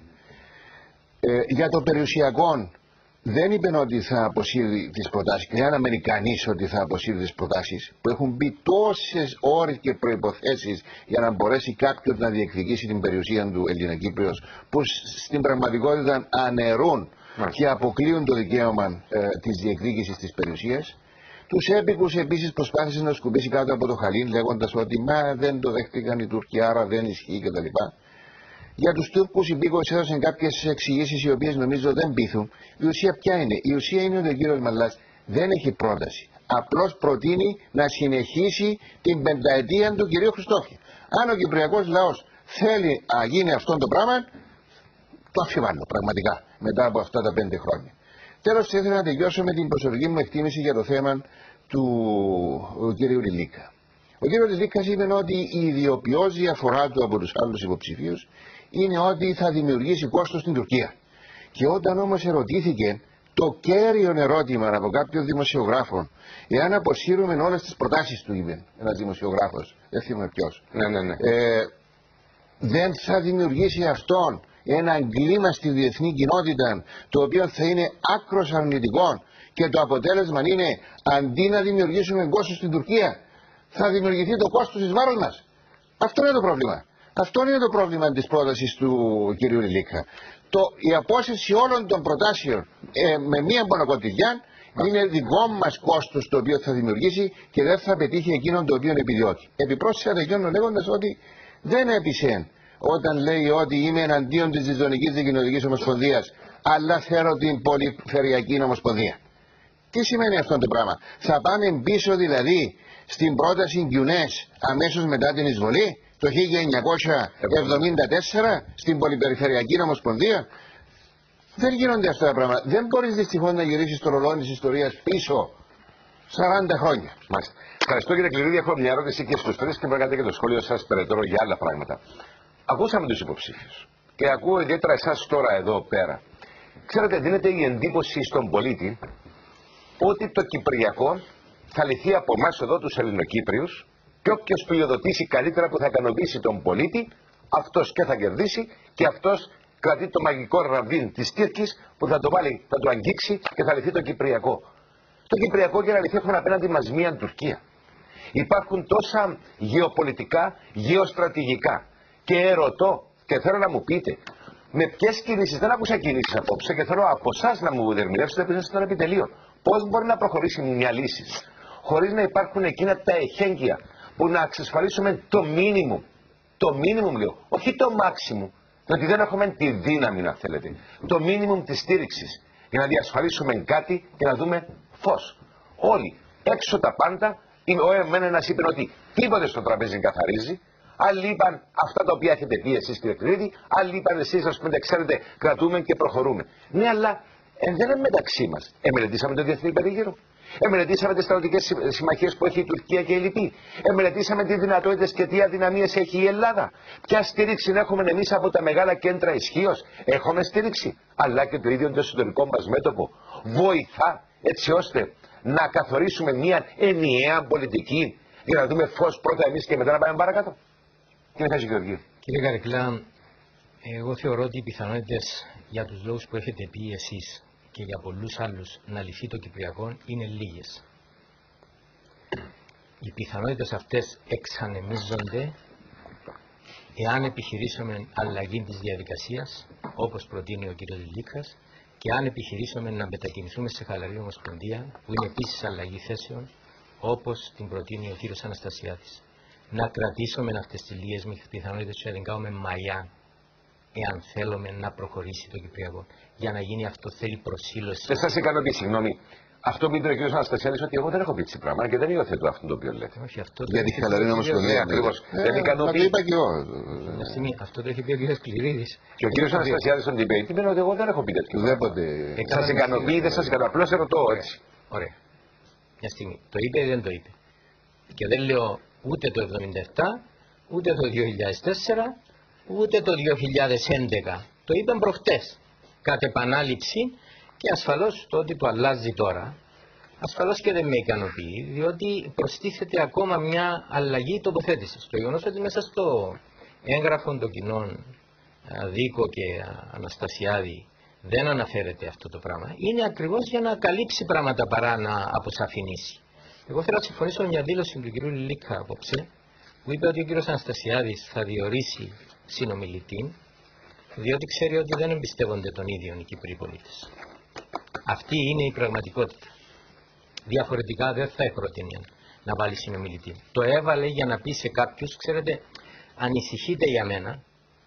Ε, για το περιουσιακό, δεν είπε ότι θα αποσύρει τις προτάσεις, και δεν αναμένει κανείς ότι θα αποσύρει τις προτάσεις, που έχουν μπει τόσες ώρες και προϋποθέσεις για να μπορέσει κάποιος να διεκδικήσει την περιουσία του Ελληνοκύπριος, που στην πραγματικότητα αναιρούν yeah. και αποκλείουν το δικαίωμα ε, της διεκδίκησης της περιουσίας. Τους έπικους επίσης προσπάθησε να σκουπίσει κάτω από το χαλί, λέγοντας ότι μα δεν το δέχτηκαν οι Τούρκοι, άρα δεν ισχύει κτλ. Για τους Τούρκους οι υπήκοοι έδωσαν κάποιες εξηγήσεις οι οποίες νομίζω δεν πείθουν. Η ουσία ποια είναι? Η ουσία είναι ότι ο κύριος Μαλάς δεν έχει πρόταση. Απλώς προτείνει να συνεχίσει την πενταετία του κυρίου Χριστόφια. Αν ο κυπριακός λαός θέλει να γίνει αυτό το πράγμα, το αφιβάλλω πραγματικά μετά από αυτά τα πέντε χρόνια. Τέλος, θα ήθελα να τελειώσω με την προσωπική μου εκτίμηση για το θέμα του κυρίου Λιλίκα. Ο κύριος Λιλίκας είπε ότι η ιδιοποιώς διαφορά του από τους άλλους υποψηφίους είναι ότι θα δημιουργήσει κόστος στην Τουρκία. Και όταν όμως ερωτήθηκε το κέριο ερώτημα από κάποιον δημοσιογράφο, εάν αποσύρουμε όλες τις προτάσεις του, είπε ένας δημοσιογράφος, δεν θυμάμαι ποιος, ναι, ναι, ναι. Ε, δεν θα δημιουργήσει αυτόν ένα εγκλήμα στη διεθνή κοινότητα, το οποίο θα είναι άκρος αρνητικό, και το αποτέλεσμα είναι αντί να δημιουργήσουμε κόστος στην Τουρκία, θα δημιουργηθεί το κόστος εις βάρος μας. Αυτό είναι το πρόβλημα. Αυτό είναι το πρόβλημα της πρότασης του κ. Λιλίκα. Το, η απόσυρση όλων των προτάσεων ε, με μία μονοκοτηριά είναι δικό μας κόστος το οποίο θα δημιουργήσει και δεν θα πετύχει εκείνον το οποίο επιδιώκει. Επιπρόσθετα τελειώνω λέγοντας ότι δεν έπεισε όταν λέει ότι είμαι εναντίον της Διζωνικής Δικοινοτικής Ομοσπονδίας, αλλά θέλω την Πολυπεριακή Ομοσπονδία. Τι σημαίνει αυτό το πράγμα? Θα πάμε πίσω δηλαδή στην πρόταση Γκιουνές αμέσως μετά την εισβολή το χίλια εννιακόσια εβδομήντα τέσσερα στην Πολυπεριφερειακή Ομοσπονδία? Δεν γίνονται αυτά τα πράγματα. Δεν μπορείς δυστυχώς να γυρίσεις το ρολόι της ιστορίας πίσω σαράντα χρόνια. Μάλιστα. Ευχαριστώ κύριε Κληρίδη. Έχω μια ερώτηση και στους τρεις και να κάνετε και το σχόλιο σας περαιτέρω για άλλα πράγματα. Ακούσαμε τους υποψήφιους και ακούω ιδιαίτερα εσάς τώρα εδώ πέρα. Ξέρετε, δίνεται η εντύπωση στον πολίτη ότι το Κυπριακό θα λυθεί από εμάς εδώ τους Ελληνοκύπριους και όποιος πλειοδοτήσει καλύτερα που θα ικανοποιήσει τον πολίτη, αυτός και θα κερδίσει και αυτός κρατεί το μαγικό ραβδίν της Τύρκης που θα το βάλει, θα το αγγίξει και θα λυθεί το Κυπριακό. Το Κυπριακό για να λυθεί έχουμε απέναντι μας μία Τουρκία. Υπάρχουν τόσα γεωπολιτικά, γεωστρατηγικά και ερωτώ και θέλω να μου πείτε με ποιες κινήσεις, δεν άκουσα κινήσεις απόψε και θέλω από εσάς να μου δερμηνεύσετε που είστε στον επιτελείο. Πώς μπορεί να προχωρήσει μια λύση χωρίς να υπάρχουν εκείνα τα εχέγγυα που να εξασφαλίσουμε το μίνιμουμ, το μίνιμουμ λέω, όχι το μάξιμουμ, διότι δεν έχουμε τη δύναμη να θέλετε, το μίνιμουμ της στήριξης για να διασφαλίσουμε κάτι και να δούμε φως. Όλοι, έξω τα πάντα, ο εμένα ένας είπε ότι τίποτε στο τραπέζι καθαρίζει, άλλοι είπαν αυτά τα οποία έχετε πει εσείς κύριε Κληρίδη, άλλοι είπαν εσείς ας πούμε ξέρετε κρατούμε και προχωρούμε. Ναι, αλλά ε, δεν είναι μεταξύ μας. Εμελετήσαμε το διεθνή περίγυρο. Εμελετήσαμε τις στρατιωτικές συμμαχίες που έχει η Τουρκία και η Λιβύη. Εμελετήσαμε τι δυνατότητες και τι αδυναμίες έχει η Ελλάδα. Ποια στήριξη έχουμε εμείς από τα μεγάλα κέντρα ισχύως. Έχουμε στήριξη. Αλλά και το ίδιο το εσωτερικό μας μέτωπο βοηθά έτσι ώστε να καθορίσουμε μια ενιαία πολιτική για να δούμε φως πρώτα εμείς και μετά να πάμε παρακάτω. Κύριε Χατζηγεωργίου. Κύριε Καρεκλά, εγώ θεωρώ ότι οι πιθανότητες για τους λόγους που έχετε πει εσείς και για πολλούς άλλους να λυθεί το Κυπριακό είναι λίγες. Οι πιθανότητες αυτές εξανεμίζονται εάν επιχειρήσουμε αλλαγή της διαδικασίας, όπως προτείνει ο κ. Λίκας, και αν επιχειρήσουμε να μετακινηθούμε σε χαλαρή ομοσπονδία, που είναι επίσης αλλαγή θέσεων, όπως την προτείνει ο κ. Αναστασιάδης. Να κρατήσουμε αυτές τις λίγες πιθανότητες και να την κάνουμε μαλλιά, εάν θέλουμε να προχωρήσει το Κυπριακό. Για να γίνει αυτό θέλει προσήλωση. Δεν σας ικανοποιεί, συγγνώμη. Αυτό που είπε ο κ. Αναστασιάδης ότι εγώ δεν έχω πει έτσι πράγμα και δεν υιοθετώ αυτό το οποίο λέτε. Όχι, αυτό για τη χαλαρή ομοσπονδία. Ακριβώς. Δεν ικανοποιεί. Το είπα και εγώ. Μια στιγμή, αυτό το έχει πει ο κ. Κληρίδης. Και ο κ. Αναστασιάδης στον debate είπε ότι εγώ δεν έχω πει τέτοιο. Ουδέποτε. Σας ικανοποιεί, δεν σας ικανοποιεί. Απλώς ερωτώ έτσι. Ωραία. Μια στιγμή. Το είπε ή δεν το είπε. Και δεν λέω ούτε το εβδομήντα επτά, ούτε το δύο χιλιάδες τέσσερα, ούτε το δύο χιλιάδες έντεκα. Το είπαν προχτές. Κατ' επανάληψη και ασφαλώς το ότι το αλλάζει τώρα, ασφαλώς και δεν με ικανοποιεί, διότι προστίθεται ακόμα μια αλλαγή τοποθέτησης. Το γεγονός ότι μέσα στο έγγραφο των κοινών Δίκο και Αναστασιάδη δεν αναφέρεται αυτό το πράγμα, είναι ακριβώς για να καλύψει πράγματα παρά να αποσαφηνίσει. Εγώ θέλω να συμφωνήσω με μια δήλωση του κ. Λίκα απόψε, που είπε ότι ο κ. Αναστασιάδης θα διορίσει συνομιλητή, διότι ξέρει ότι δεν εμπιστεύονται τον ίδιο οι Κύπροι πολίτες. Αυτή είναι η πραγματικότητα. Διαφορετικά δεν θα πρότεινε να βάλει συνομιλητή. Το έβαλε για να πει σε κάποιους, ξέρετε, ανησυχείτε για μένα,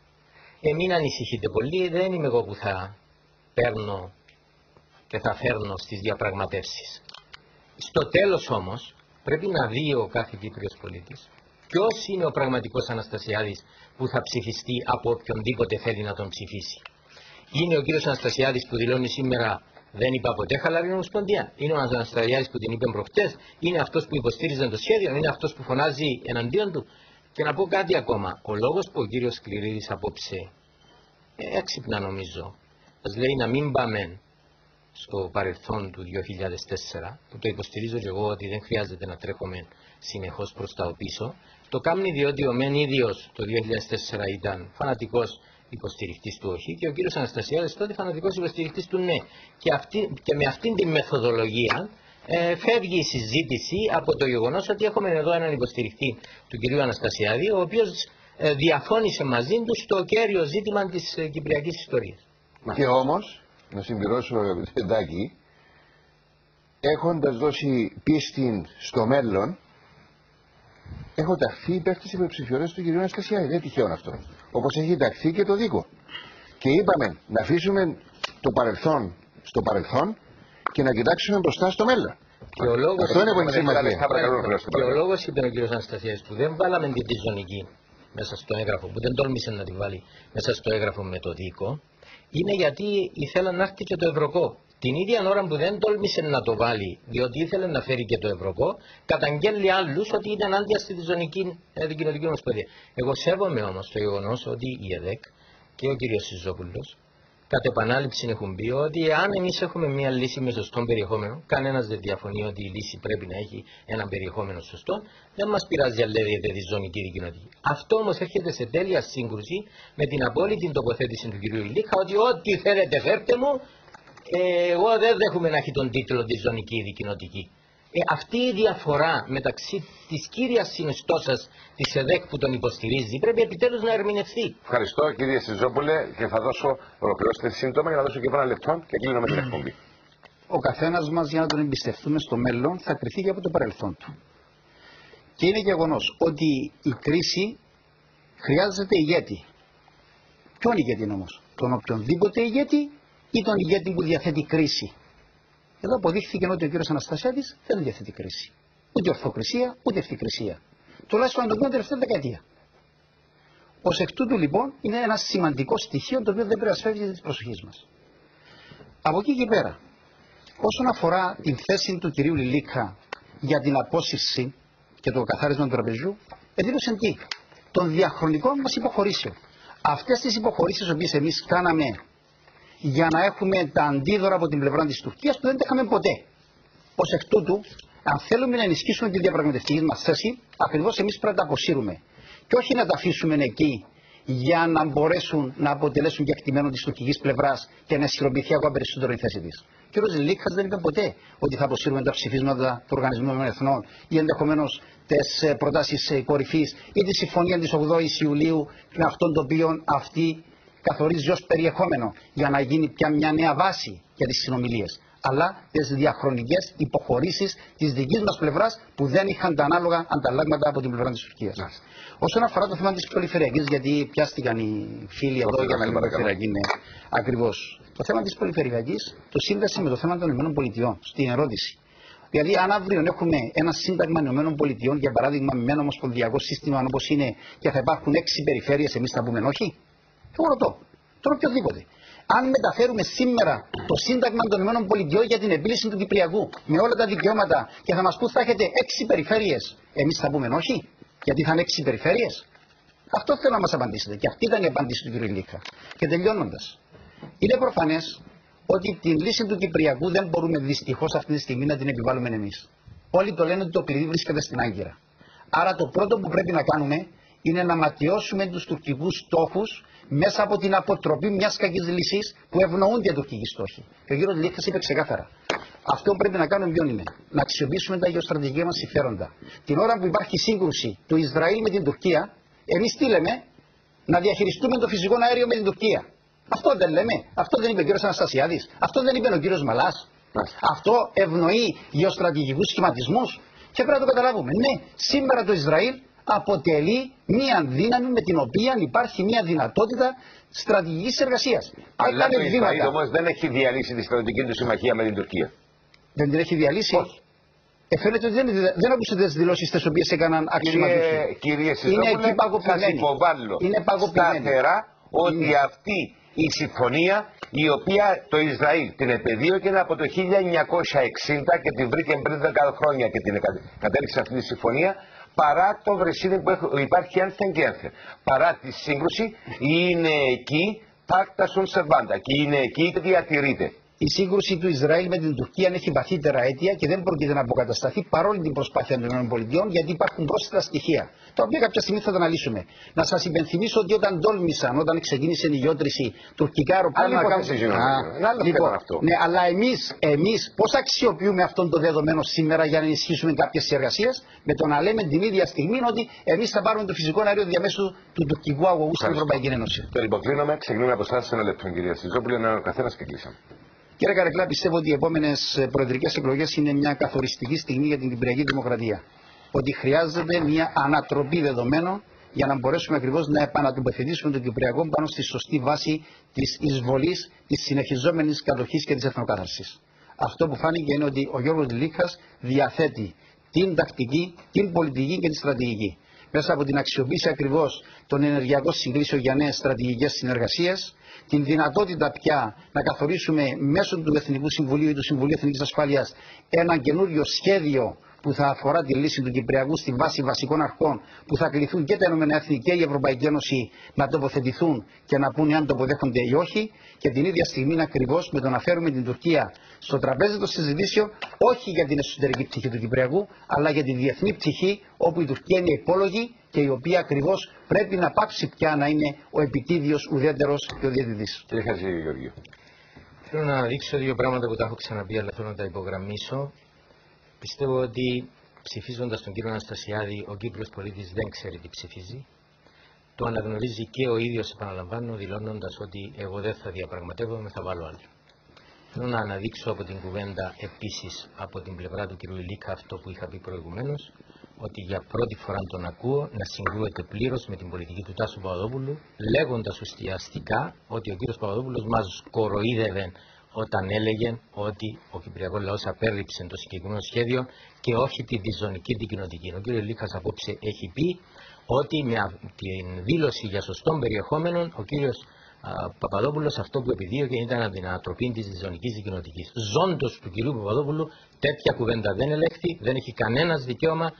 ε, μην ανησυχείτε πολύ, δεν είμαι εγώ που θα παίρνω και θα φέρνω στις διαπραγματεύσεις. Στο τέλος όμως πρέπει να δει ο κάθε Κύπριος πολίτης ποιος είναι ο πραγματικός Αναστασιάδης που θα ψηφιστεί από οποιονδήποτε θέλει να τον ψηφίσει. Είναι ο κύριος Αναστασιάδης που δηλώνει σήμερα δεν είπα ποτέ χαλαρή ομοσπονδία. Είναι ο Αναστασιάδης που την είπε προχτές. Είναι αυτός που υποστήριζε το σχέδιο. Είναι αυτός που φωνάζει εναντίον του. Και να πω κάτι ακόμα. Ο λόγος που ο κύριος Κληρίδης απόψε ε, έξυπνα νομίζω μας λέει να μην πάμε στο παρελθόν του δύο χιλιάδες τέσσερα, που το υποστηρίζω και εγώ ότι δεν χρειάζεται να τρέχουμε συνεχώς προς τα πίσω. Το κάνει διότι ο Μεν ίδιος το δύο χιλιάδες τέσσερα ήταν φανατικός υποστηριχτής του όχι και ο κύριος Αναστασιάδης τότε φανατικός υποστηριχτής του ναι. Και, αυτή, και με αυτήν την μεθοδολογία ε, φεύγει η συζήτηση από το γεγονός ότι έχουμε εδώ έναν υποστηριχτή του κυρίου Αναστασιάδη, ο οποίος ε, διαφώνησε μαζί του στο κέριο ζήτημα της ε, κυπριακής ιστορίας. Και όμως, να συμπληρώσω εντάκι, έχοντας δώσει πίστη στο μέλλον, έχω ταχθεί υπέρ της υποψηφιότητας του κ. Αναστασιάδη. Δεν τυχαίο αυτό. Όπως έχει ταχθεί και το Δίκο. Και είπαμε να αφήσουμε το παρελθόν στο παρελθόν και να κοιτάξουμε μπροστά στο μέλλον. Και ο λόγος, Αυτό είναι που είναι σημαντικό. Και ο λόγος, είπε ο κ. Αναστασιάδης, που δεν βάλαμε την τριζωνική μέσα στο έγγραφο, που δεν τόλμησε να τη βάλει μέσα στο έγγραφο με το δίκο, είναι γιατί ήθελε να έρθει και το Ευρωκό. Την ίδια ώρα που δεν τόλμησε να το βάλει, διότι ήθελε να φέρει και το Ευρωκό, καταγγέλει άλλους ότι ήταν άντια στη Διζωνική ε, Δικοινοτική Ομοσπονδία. Εγώ σέβομαι όμως το γεγονός ότι η ΕΔΕΚ και ο κ. Συζόπουλος κατ' επανάληψη έχουν πει ότι αν εμείς έχουμε μια λύση με σωστό περιεχόμενο, κανένας δεν διαφωνεί ότι η λύση πρέπει να έχει ένα περιεχόμενο σωστό, δεν μας πειράζει αν λέγεται διζωνική δικοινοτική. Αυτό όμως έρχεται σε τέλεια σύγκρουση με την απόλυτη τοποθέτηση του κ. Ηλίκα ότι ό,τι θέλετε φέρτε μου, ε, εγώ δεν δέχομαι να έχει τον τίτλο διζωνική δικοινοτική. Ε, αυτή η διαφορά μεταξύ της κύριας συνιστώσας της ΕΔΕΚ που τον υποστηρίζει πρέπει επιτέλους να ερμηνευθεί. Ευχαριστώ κύριε Συζόπουλε και θα δώσω, ολοκληρώστε σύντομα για να δώσω και ένα λεπτό και κλείνω με την εκπομπή. Ο καθένας μας για να τον εμπιστευτούμε στο μέλλον θα κριθεί και από το παρελθόν του. Και είναι γεγονός ότι η κρίση χρειάζεται ηγέτη. Ποιον ηγέτη όμως, τον οποιονδήποτε ηγέτη ή τον ηγέτη που διαθέτει κρίση. Εδώ αποδείχθηκε ότι ο κ. Αναστασιάδης δεν διαθέτει κρίση. Ούτε ορθοκρισία, ούτε ευτικρισία. Τουλάχιστον το την τελευταία δεκαετία. Ως εκ τούτου λοιπόν είναι ένα σημαντικό στοιχείο το οποίο δεν πρέπει να σφεύγει τη προσοχή μας. Από εκεί και πέρα, όσον αφορά την θέση του κ. Λιλίκα για την απόσυρση και το καθάρισμα του τραπεζιού, εδήλωσε τι, των διαχρονικών μας υποχωρήσεων. Αυτές τις υποχωρήσεις οποίες εμείς κάναμε για να έχουμε τα αντίδωρα από την πλευρά της Τουρκίας που δεν τα είχαμε ποτέ. Ως εκ τούτου, αν θέλουμε να ενισχύσουμε τη διαπραγματευτική μας θέση, ακριβώς εμείς πρέπει να τα αποσύρουμε. Και όχι να τα αφήσουμε εκεί για να μπορέσουν να αποτελέσουν και εκτιμένο της τουρκικής πλευράς και να ισχυροποιηθεί ακόμα περισσότερο η θέση της. Και ο Ζηλίκας δεν είπε ποτέ ότι θα αποσύρουμε τα ψηφίσματα του Οργανισμού των Εθνών ή ενδεχομένως τις προτάσεις κορυφής ή τη συμφωνία της ογδόης Ιουλίου με αυτόν τον οποίο αυτή καθορίζει ως περιεχόμενο για να γίνει πια μια νέα βάση για τις συνομιλίες. Αλλά τις διαχρονικές υποχωρήσεις της δικής μας πλευράς που δεν είχαν τα ανάλογα ανταλλάγματα από την πλευρά της Τουρκίας. Yeah. Όσον αφορά το θέμα της περιφερειακής, γιατί πιάστηκαν οι φίλοι εδώ για να λέμε περιφερειακή, ναι, ακριβώς. Το θέμα της περιφερειακής το σύνδεσε με το θέμα των ΗΠΑ στην ερώτηση. Δηλαδή, αν αύριο έχουμε ένα σύνταγμα ΗΠΑ, για παράδειγμα, με ένα ομοσπονδιακό σύστημα όπως είναι και θα υπάρχουν έξι περιφέρειες, εμείς θα πούμε όχι. Εγώ ρωτώ, τώρα οποιοδήποτε. Αν μεταφέρουμε σήμερα το Σύνταγμα των ΗΠΑ για την επίλυση του Κυπριακού με όλα τα δικαιώματα και θα μας πούν θα έχετε έξι περιφέρειες, εμείς θα πούμε όχι, γιατί θα είναι έξι περιφέρειες. Αυτό θέλω να μας απαντήσετε. Και αυτή ήταν η απάντηση του κ. Λίκα. Και τελειώνοντας, είναι προφανές ότι την λύση του Κυπριακού δεν μπορούμε δυστυχώς αυτή τη στιγμή να την επιβάλλουμε εμείς. Όλοι το λένε ότι το κλειδί βρίσκεται στην Άγκυρα. Άρα το πρώτο που πρέπει να κάνουμε είναι να ματιώσουμε τους τουρκικούς στόχους μέσα από την αποτροπή μιας κακής λύσης που ευνοούνται οι τουρκικοί στόχοι. Και ο κ. Λίχας είπε ξεκάθαρα. Αυτό που πρέπει να κάνουμε ποιον είναι? Να αξιοποιήσουμε τα γεωστρατηγικά μας συμφέροντα. Την ώρα που υπάρχει σύγκρουση του Ισραήλ με την Τουρκία, εμείς τι λέμε? Να διαχειριστούμε το φυσικό αέριο με την Τουρκία. Αυτό δεν λέμε? Αυτό δεν είπε ο κ. Αναστασιάδης? Αυτό δεν είπε ο κ. Μαλάς? Αυτό ευνοεί γεωστρατηγικούς σχηματισμούς? Και πρέπει να το καταλάβουμε. Ναι, σήμερα το Ισραήλ αποτελεί μία δύναμη με την οποία υπάρχει μία δυνατότητα στρατηγικής εργασίας. Αλλά το Ισραήλ όμως δεν έχει διαλύσει τη στρατηγική του συμμαχία με την Τουρκία. Δεν την έχει διαλύσει? Όχι. Ε, φαίνεται ότι δεν, δεν ακούσατε τις δηλώσεις τις οποίες έκαναν αξιωματικοί. Κύριε Συζόπουλε, σας υποβάλλω σταθερά ότι είναι αυτή η συμφωνία η οποία το Ισραήλ την επεδίωκε από το χίλια εννιακόσια εξήντα και την βρήκε πριν δέκα χρόνια και την κατέληξε αυτή τη συμφωνία, παρά το βρεσίδι που υπάρχει ένθεν και ένθεν. Παρά τη σύγκρουση είναι εκεί pacta sunt servanda και είναι εκεί και διατηρείται. Η σύγκρουση του Ισραήλ με την Τουρκία έχει βαθύτερα αίτια και δεν πρόκειται να αποκατασταθεί παρόλη την προσπάθεια των ΗΠΑ, γιατί υπάρχουν πρόσθετα στοιχεία, τα οποία κάποια στιγμή θα τα αναλύσουμε. Να σας υπενθυμίσω ότι όταν τόλμησαν, όταν ξεκίνησε η γεώτρηση τουρκικά αεροπλάνα. Άλλη υπόθεση, λοιπόν, αυτό. Ναι, αλλά εμείς, εμείς πώς αξιοποιούμε αυτόν το δεδομένο σήμερα για να ενισχύσουμε κάποιες εργασίες, με το να λέμε την ίδια στιγμή ότι εμείς θα πάρουμε το φυσικό αέριο διαμέσου του τουρκικού αγωγού στην Ευρωπαϊκή Ένωση. Το υποκρίνομαι, ξεκινούμε από εσάς ένα λεπτό, κυρία Συζόπουλε, να ο καθένας και κλείσαμε. Κύριε Καρεκλά, πιστεύω ότι οι επόμενες προεδρικές εκλογές είναι μια καθοριστική στιγμή για την Κυπριακή Δημοκρατία. Ότι χρειάζεται μια ανατροπή δεδομένων για να μπορέσουμε ακριβώς να επανατοποθετήσουμε τον Κυπριακό πάνω στη σωστή βάση της εισβολής, της συνεχιζόμενης κατοχής και της εθνοκάθαρσης. Αυτό που φάνηκε είναι ότι ο Γιώργος Λίχας διαθέτει την τακτική, την πολιτική και τη στρατηγική. Μέσα από την αξιοποίηση ακριβώς των ενεργειακών συγκλήσεων για νέες στρατηγικές συνεργασίες, την δυνατότητα πια να καθορίσουμε μέσω του Εθνικού Συμβουλίου ή του Συμβουλίου Εθνικής Ασφάλειας ένα καινούριο σχέδιο που θα αφορά τη λύση του Κυπριακού στη βάση βασικών αρχών, που θα κληθούν και τα Ηνωμένα Έθνη και η Ευρωπαϊκή Ένωση να τοποθετηθούν και να πούνε αν το αποδέχονται ή όχι, και την ίδια στιγμή ακριβώς με το να φέρουμε την Τουρκία στο τραπέζι των συζητήσεων, όχι για την εσωτερική πτυχή του Κυπριακού, αλλά για τη διεθνή πτυχή, όπου η Τουρκία είναι υπόλογη και η οποία ακριβώς πρέπει να πάψει πια να είναι ο επιτίδιος, ουδέτερος και ο διαιτητής. Κύριε Χατζηγεωργίου. Θέλω να δείξω δύο πράγματα που τα έχω ξαναπεί, αλλά θέλω να τα υπογραμμίσω. Πιστεύω ότι ψηφίζοντας τον κύριο Αναστασιάδη, ο Κύπριος πολίτης δεν ξέρει τι ψηφίζει. Το αναγνωρίζει και ο ίδιος, επαναλαμβάνω, δηλώνοντας ότι εγώ δεν θα διαπραγματεύομαι, θα βάλω άλλο. Θέλω να αναδείξω από την κουβέντα επίσης από την πλευρά του κ. Λίκα αυτό που είχα πει προηγουμένως, ότι για πρώτη φορά τον ακούω να συγκρούεται πλήρως με την πολιτική του Τάσου Παπαδόπουλου, λέγοντας ουσιαστικά ότι ο κ. Παπαδόπουλος μας κοροϊδεύε όταν έλεγε ότι ο Κυπριακός λαός απέρριψε το συγκεκριμένο σχέδιο και όχι τη διζωνική την κοινοτική. Ο κ. Λίχας απόψε έχει πει ότι με την δήλωση για σωστών περιεχόμενων ο κ. Παπαδόπουλος αυτό που επιδίωκε ήταν την ανατροπή της διζωνικής και κοινοτικής. Ζώντος του κ. Παπαδόπουλου τέτοια κουβέντα δεν ελέγχθη, δεν έχει κανένας δικαίωμα.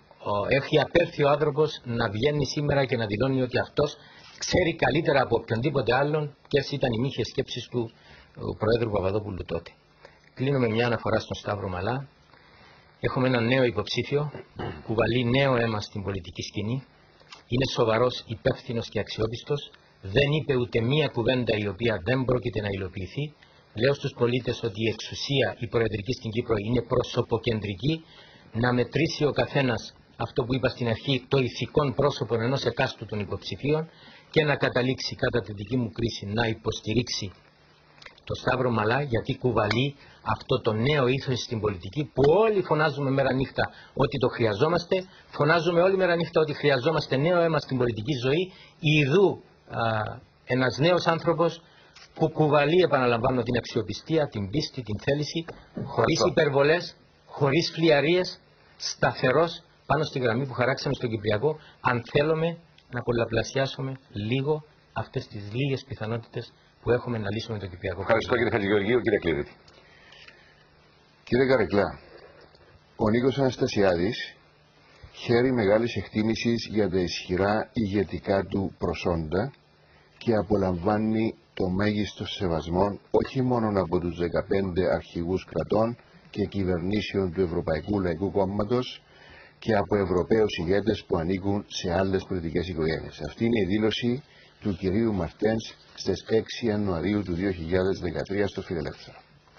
Έχει απέρθει ο άνθρωπος να βγαίνει σήμερα και να δηλώνει ότι αυτός ξέρει καλύτερα από οποιονδήποτε άλλον ποιες ήταν οι μύχες σκέψεις του Προέδρου Παπαδόπουλου τότε. Κλείνω με μια αναφορά στον Σταύρο Μαλά. Έχουμε ένα νέο υποψήφιο, κουβαλεί νέο αίμα στην πολιτική σκηνή. Είναι σοβαρός, υπεύθυνος και αξιόπιστος. Δεν είπε ούτε μία κουβέντα η οποία δεν πρόκειται να υλοποιηθεί. Λέω στους πολίτες ότι η εξουσία, η προεδρική στην Κύπρο, είναι προσωποκεντρική. Να μετρήσει ο καθένας αυτό που είπα στην αρχή, το ηθικό πρόσωπο ενός εκάστου των υποψηφίων και να καταλήξει κατά τη δική μου κρίση να υποστηρίξει το Σταύρο Μαλά, γιατί κουβαλεί αυτό το νέο ήθος στην πολιτική που όλοι φωνάζουμε μέρα νύχτα ότι το χρειαζόμαστε. Φωνάζουμε όλη μέρα νύχτα ότι χρειαζόμαστε νέο αίμα στην πολιτική ζωή. Ιδού ένας νέος άνθρωπος που κουβαλεί, επαναλαμβάνω, την αξιοπιστία, την πίστη, την θέληση, χωρίς υπερβολές, χωρίς φλιαρίες, σταθερός πάνω στη γραμμή που χαράξαμε στο Κυπριακό, αν θέλουμε να πολλαπλασιάσουμε λίγο αυτές τις λίγες πιθανότητες που έχουμε να λύσουμε το Κυπριακό. Ευχαριστώ κύριε Χατζηγεωργίου. Κύριε Κλήδη. Κύριε Καρεκλά, ο Νίκος Αναστασιάδης χαίρει μεγάλης εκτίμησης για τα ισχυρά ηγετικά του προσόντα και απολαμβάνει το μέγιστο σεβασμό όχι μόνο από τους δεκαπέντε αρχηγούς κρατών και κυβερνήσεων του Ευρωπαϊκού Λαϊκού Κόμματος και από Ευρωπαίους ηγέτες που ανήκουν σε άλλες πολιτικές οικογένειες. Αυτή είναι η δήλωση του κυρίου Μαρτένς στις έξι Ιανουαρίου του δύο χιλιάδες δεκατρία στο Φιλελεύθερο.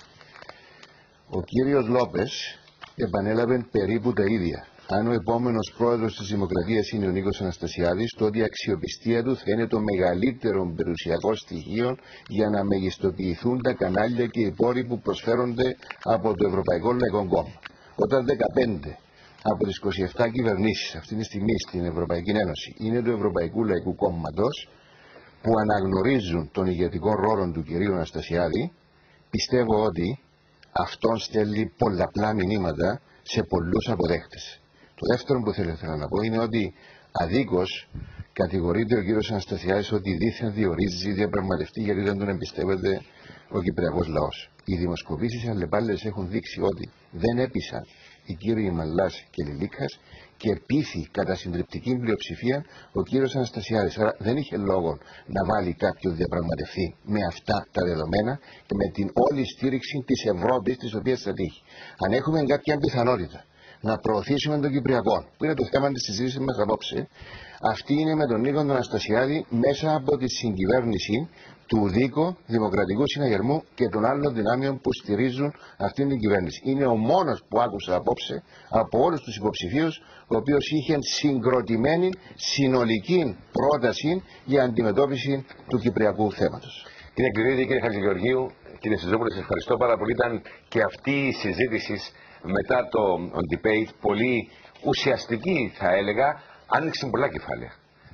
Ο κύριος Λόπες επανέλαβε περίπου τα ίδια. Αν ο επόμενος πρόεδρος της Δημοκρατίας είναι ο Νίκος Αναστασιάδης, τότε η αξιοπιστία του θα είναι το μεγαλύτερο περιουσιακό στοιχείο για να μεγιστοποιηθούν τα κανάλια και οι πόροι που προσφέρονται από το Ευρωπαϊκό Λαϊκό Κόμμα. Όταν δεκαπέντε από τις είκοσι επτά κυβερνήσεις αυτή τη στιγμή στην Ευρωπαϊκή Ένωση είναι του Ευρωπαϊκού Λαϊκού Κόμματος, που αναγνωρίζουν τον ηγετικό ρόλο του κυρίου Αναστασιάδη, πιστεύω ότι αυτόν στέλνει πολλαπλά μηνύματα σε πολλούς αποδέχτες. Το δεύτερο που θέλω να πω είναι ότι αδίκως κατηγορείται ο κύριος Αναστασιάδης ότι δίθεν διορίζει διαπραγματευτή γιατί δεν τον εμπιστεύεται ο Κυπριακός λαός. Οι δημοσκοπήσεις αλλεπάλληλες έχουν δείξει ότι δεν έπεισαν οι κύριοι Μαλάς και Λιλίκας και πείθει κατά συντριπτική πλειοψηφία ο κύριος Αναστασιάδης. Άρα δεν είχε λόγο να βάλει κάποιον διαπραγματευτή με αυτά τα δεδομένα και με την όλη στήριξη της Ευρώπης της οποίας θα τύχει. Αν έχουμε κάποια πιθανότητα να προωθήσουμε τον Κυπριακό, που είναι το θέμα της συζήτησης μας απόψε, αυτή είναι με τον Νίκο Αναστασιάδη μέσα από τη συγκυβέρνηση του ΔΥΚΟ, Δημοκρατικού Συναγερμού και των άλλων δυνάμεων που στηρίζουν αυτήν την κυβέρνηση. Είναι ο μόνος που άκουσα απόψε από όλους τους υποψηφίους, ο οποίος είχε συγκροτημένη συνολική πρόταση για αντιμετώπιση του κυπριακού θέματος. Κύριε Κληρίδη, κύριε Χατζηγεωργίου, κύριε Σιζόπουλε, σας ευχαριστώ πάρα πολύ. Ήταν και αυτή η συζήτηση μετά το debate πολύ ουσιαστική, θα έλεγα, άνοιξε πολλά κεφάλαια.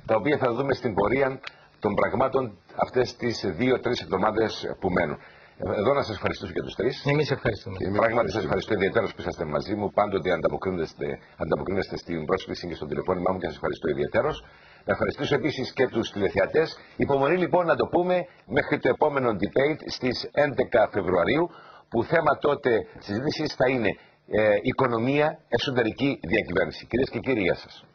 τα οποία θα δούμε στην πορεία των πραγμάτων αυτές τις δύο-τρεις εβδομάδες που μένουν. Εδώ να σας ευχαριστήσω και τους τρεις. Εμείς ευχαριστούμε. Και πράγματι σας ευχαριστώ ιδιαίτερως που είσαστε μαζί μου. Πάντοτε ανταποκρίνεστε, ανταποκρίνεστε στην πρόσκληση και στο τηλεφώνημά μου και σας ευχαριστώ ιδιαίτερως. Να ευχαριστήσω επίσης και τους τηλεθεατές. Υπομονή λοιπόν να το πούμε μέχρι το επόμενο debate στις έντεκα Φεβρουαρίου, που θέμα τότε συζήτησης θα είναι ε, οικονομία, εσωτερική διακυβέρνηση. Κυρίες και κύριοι, γεια σας.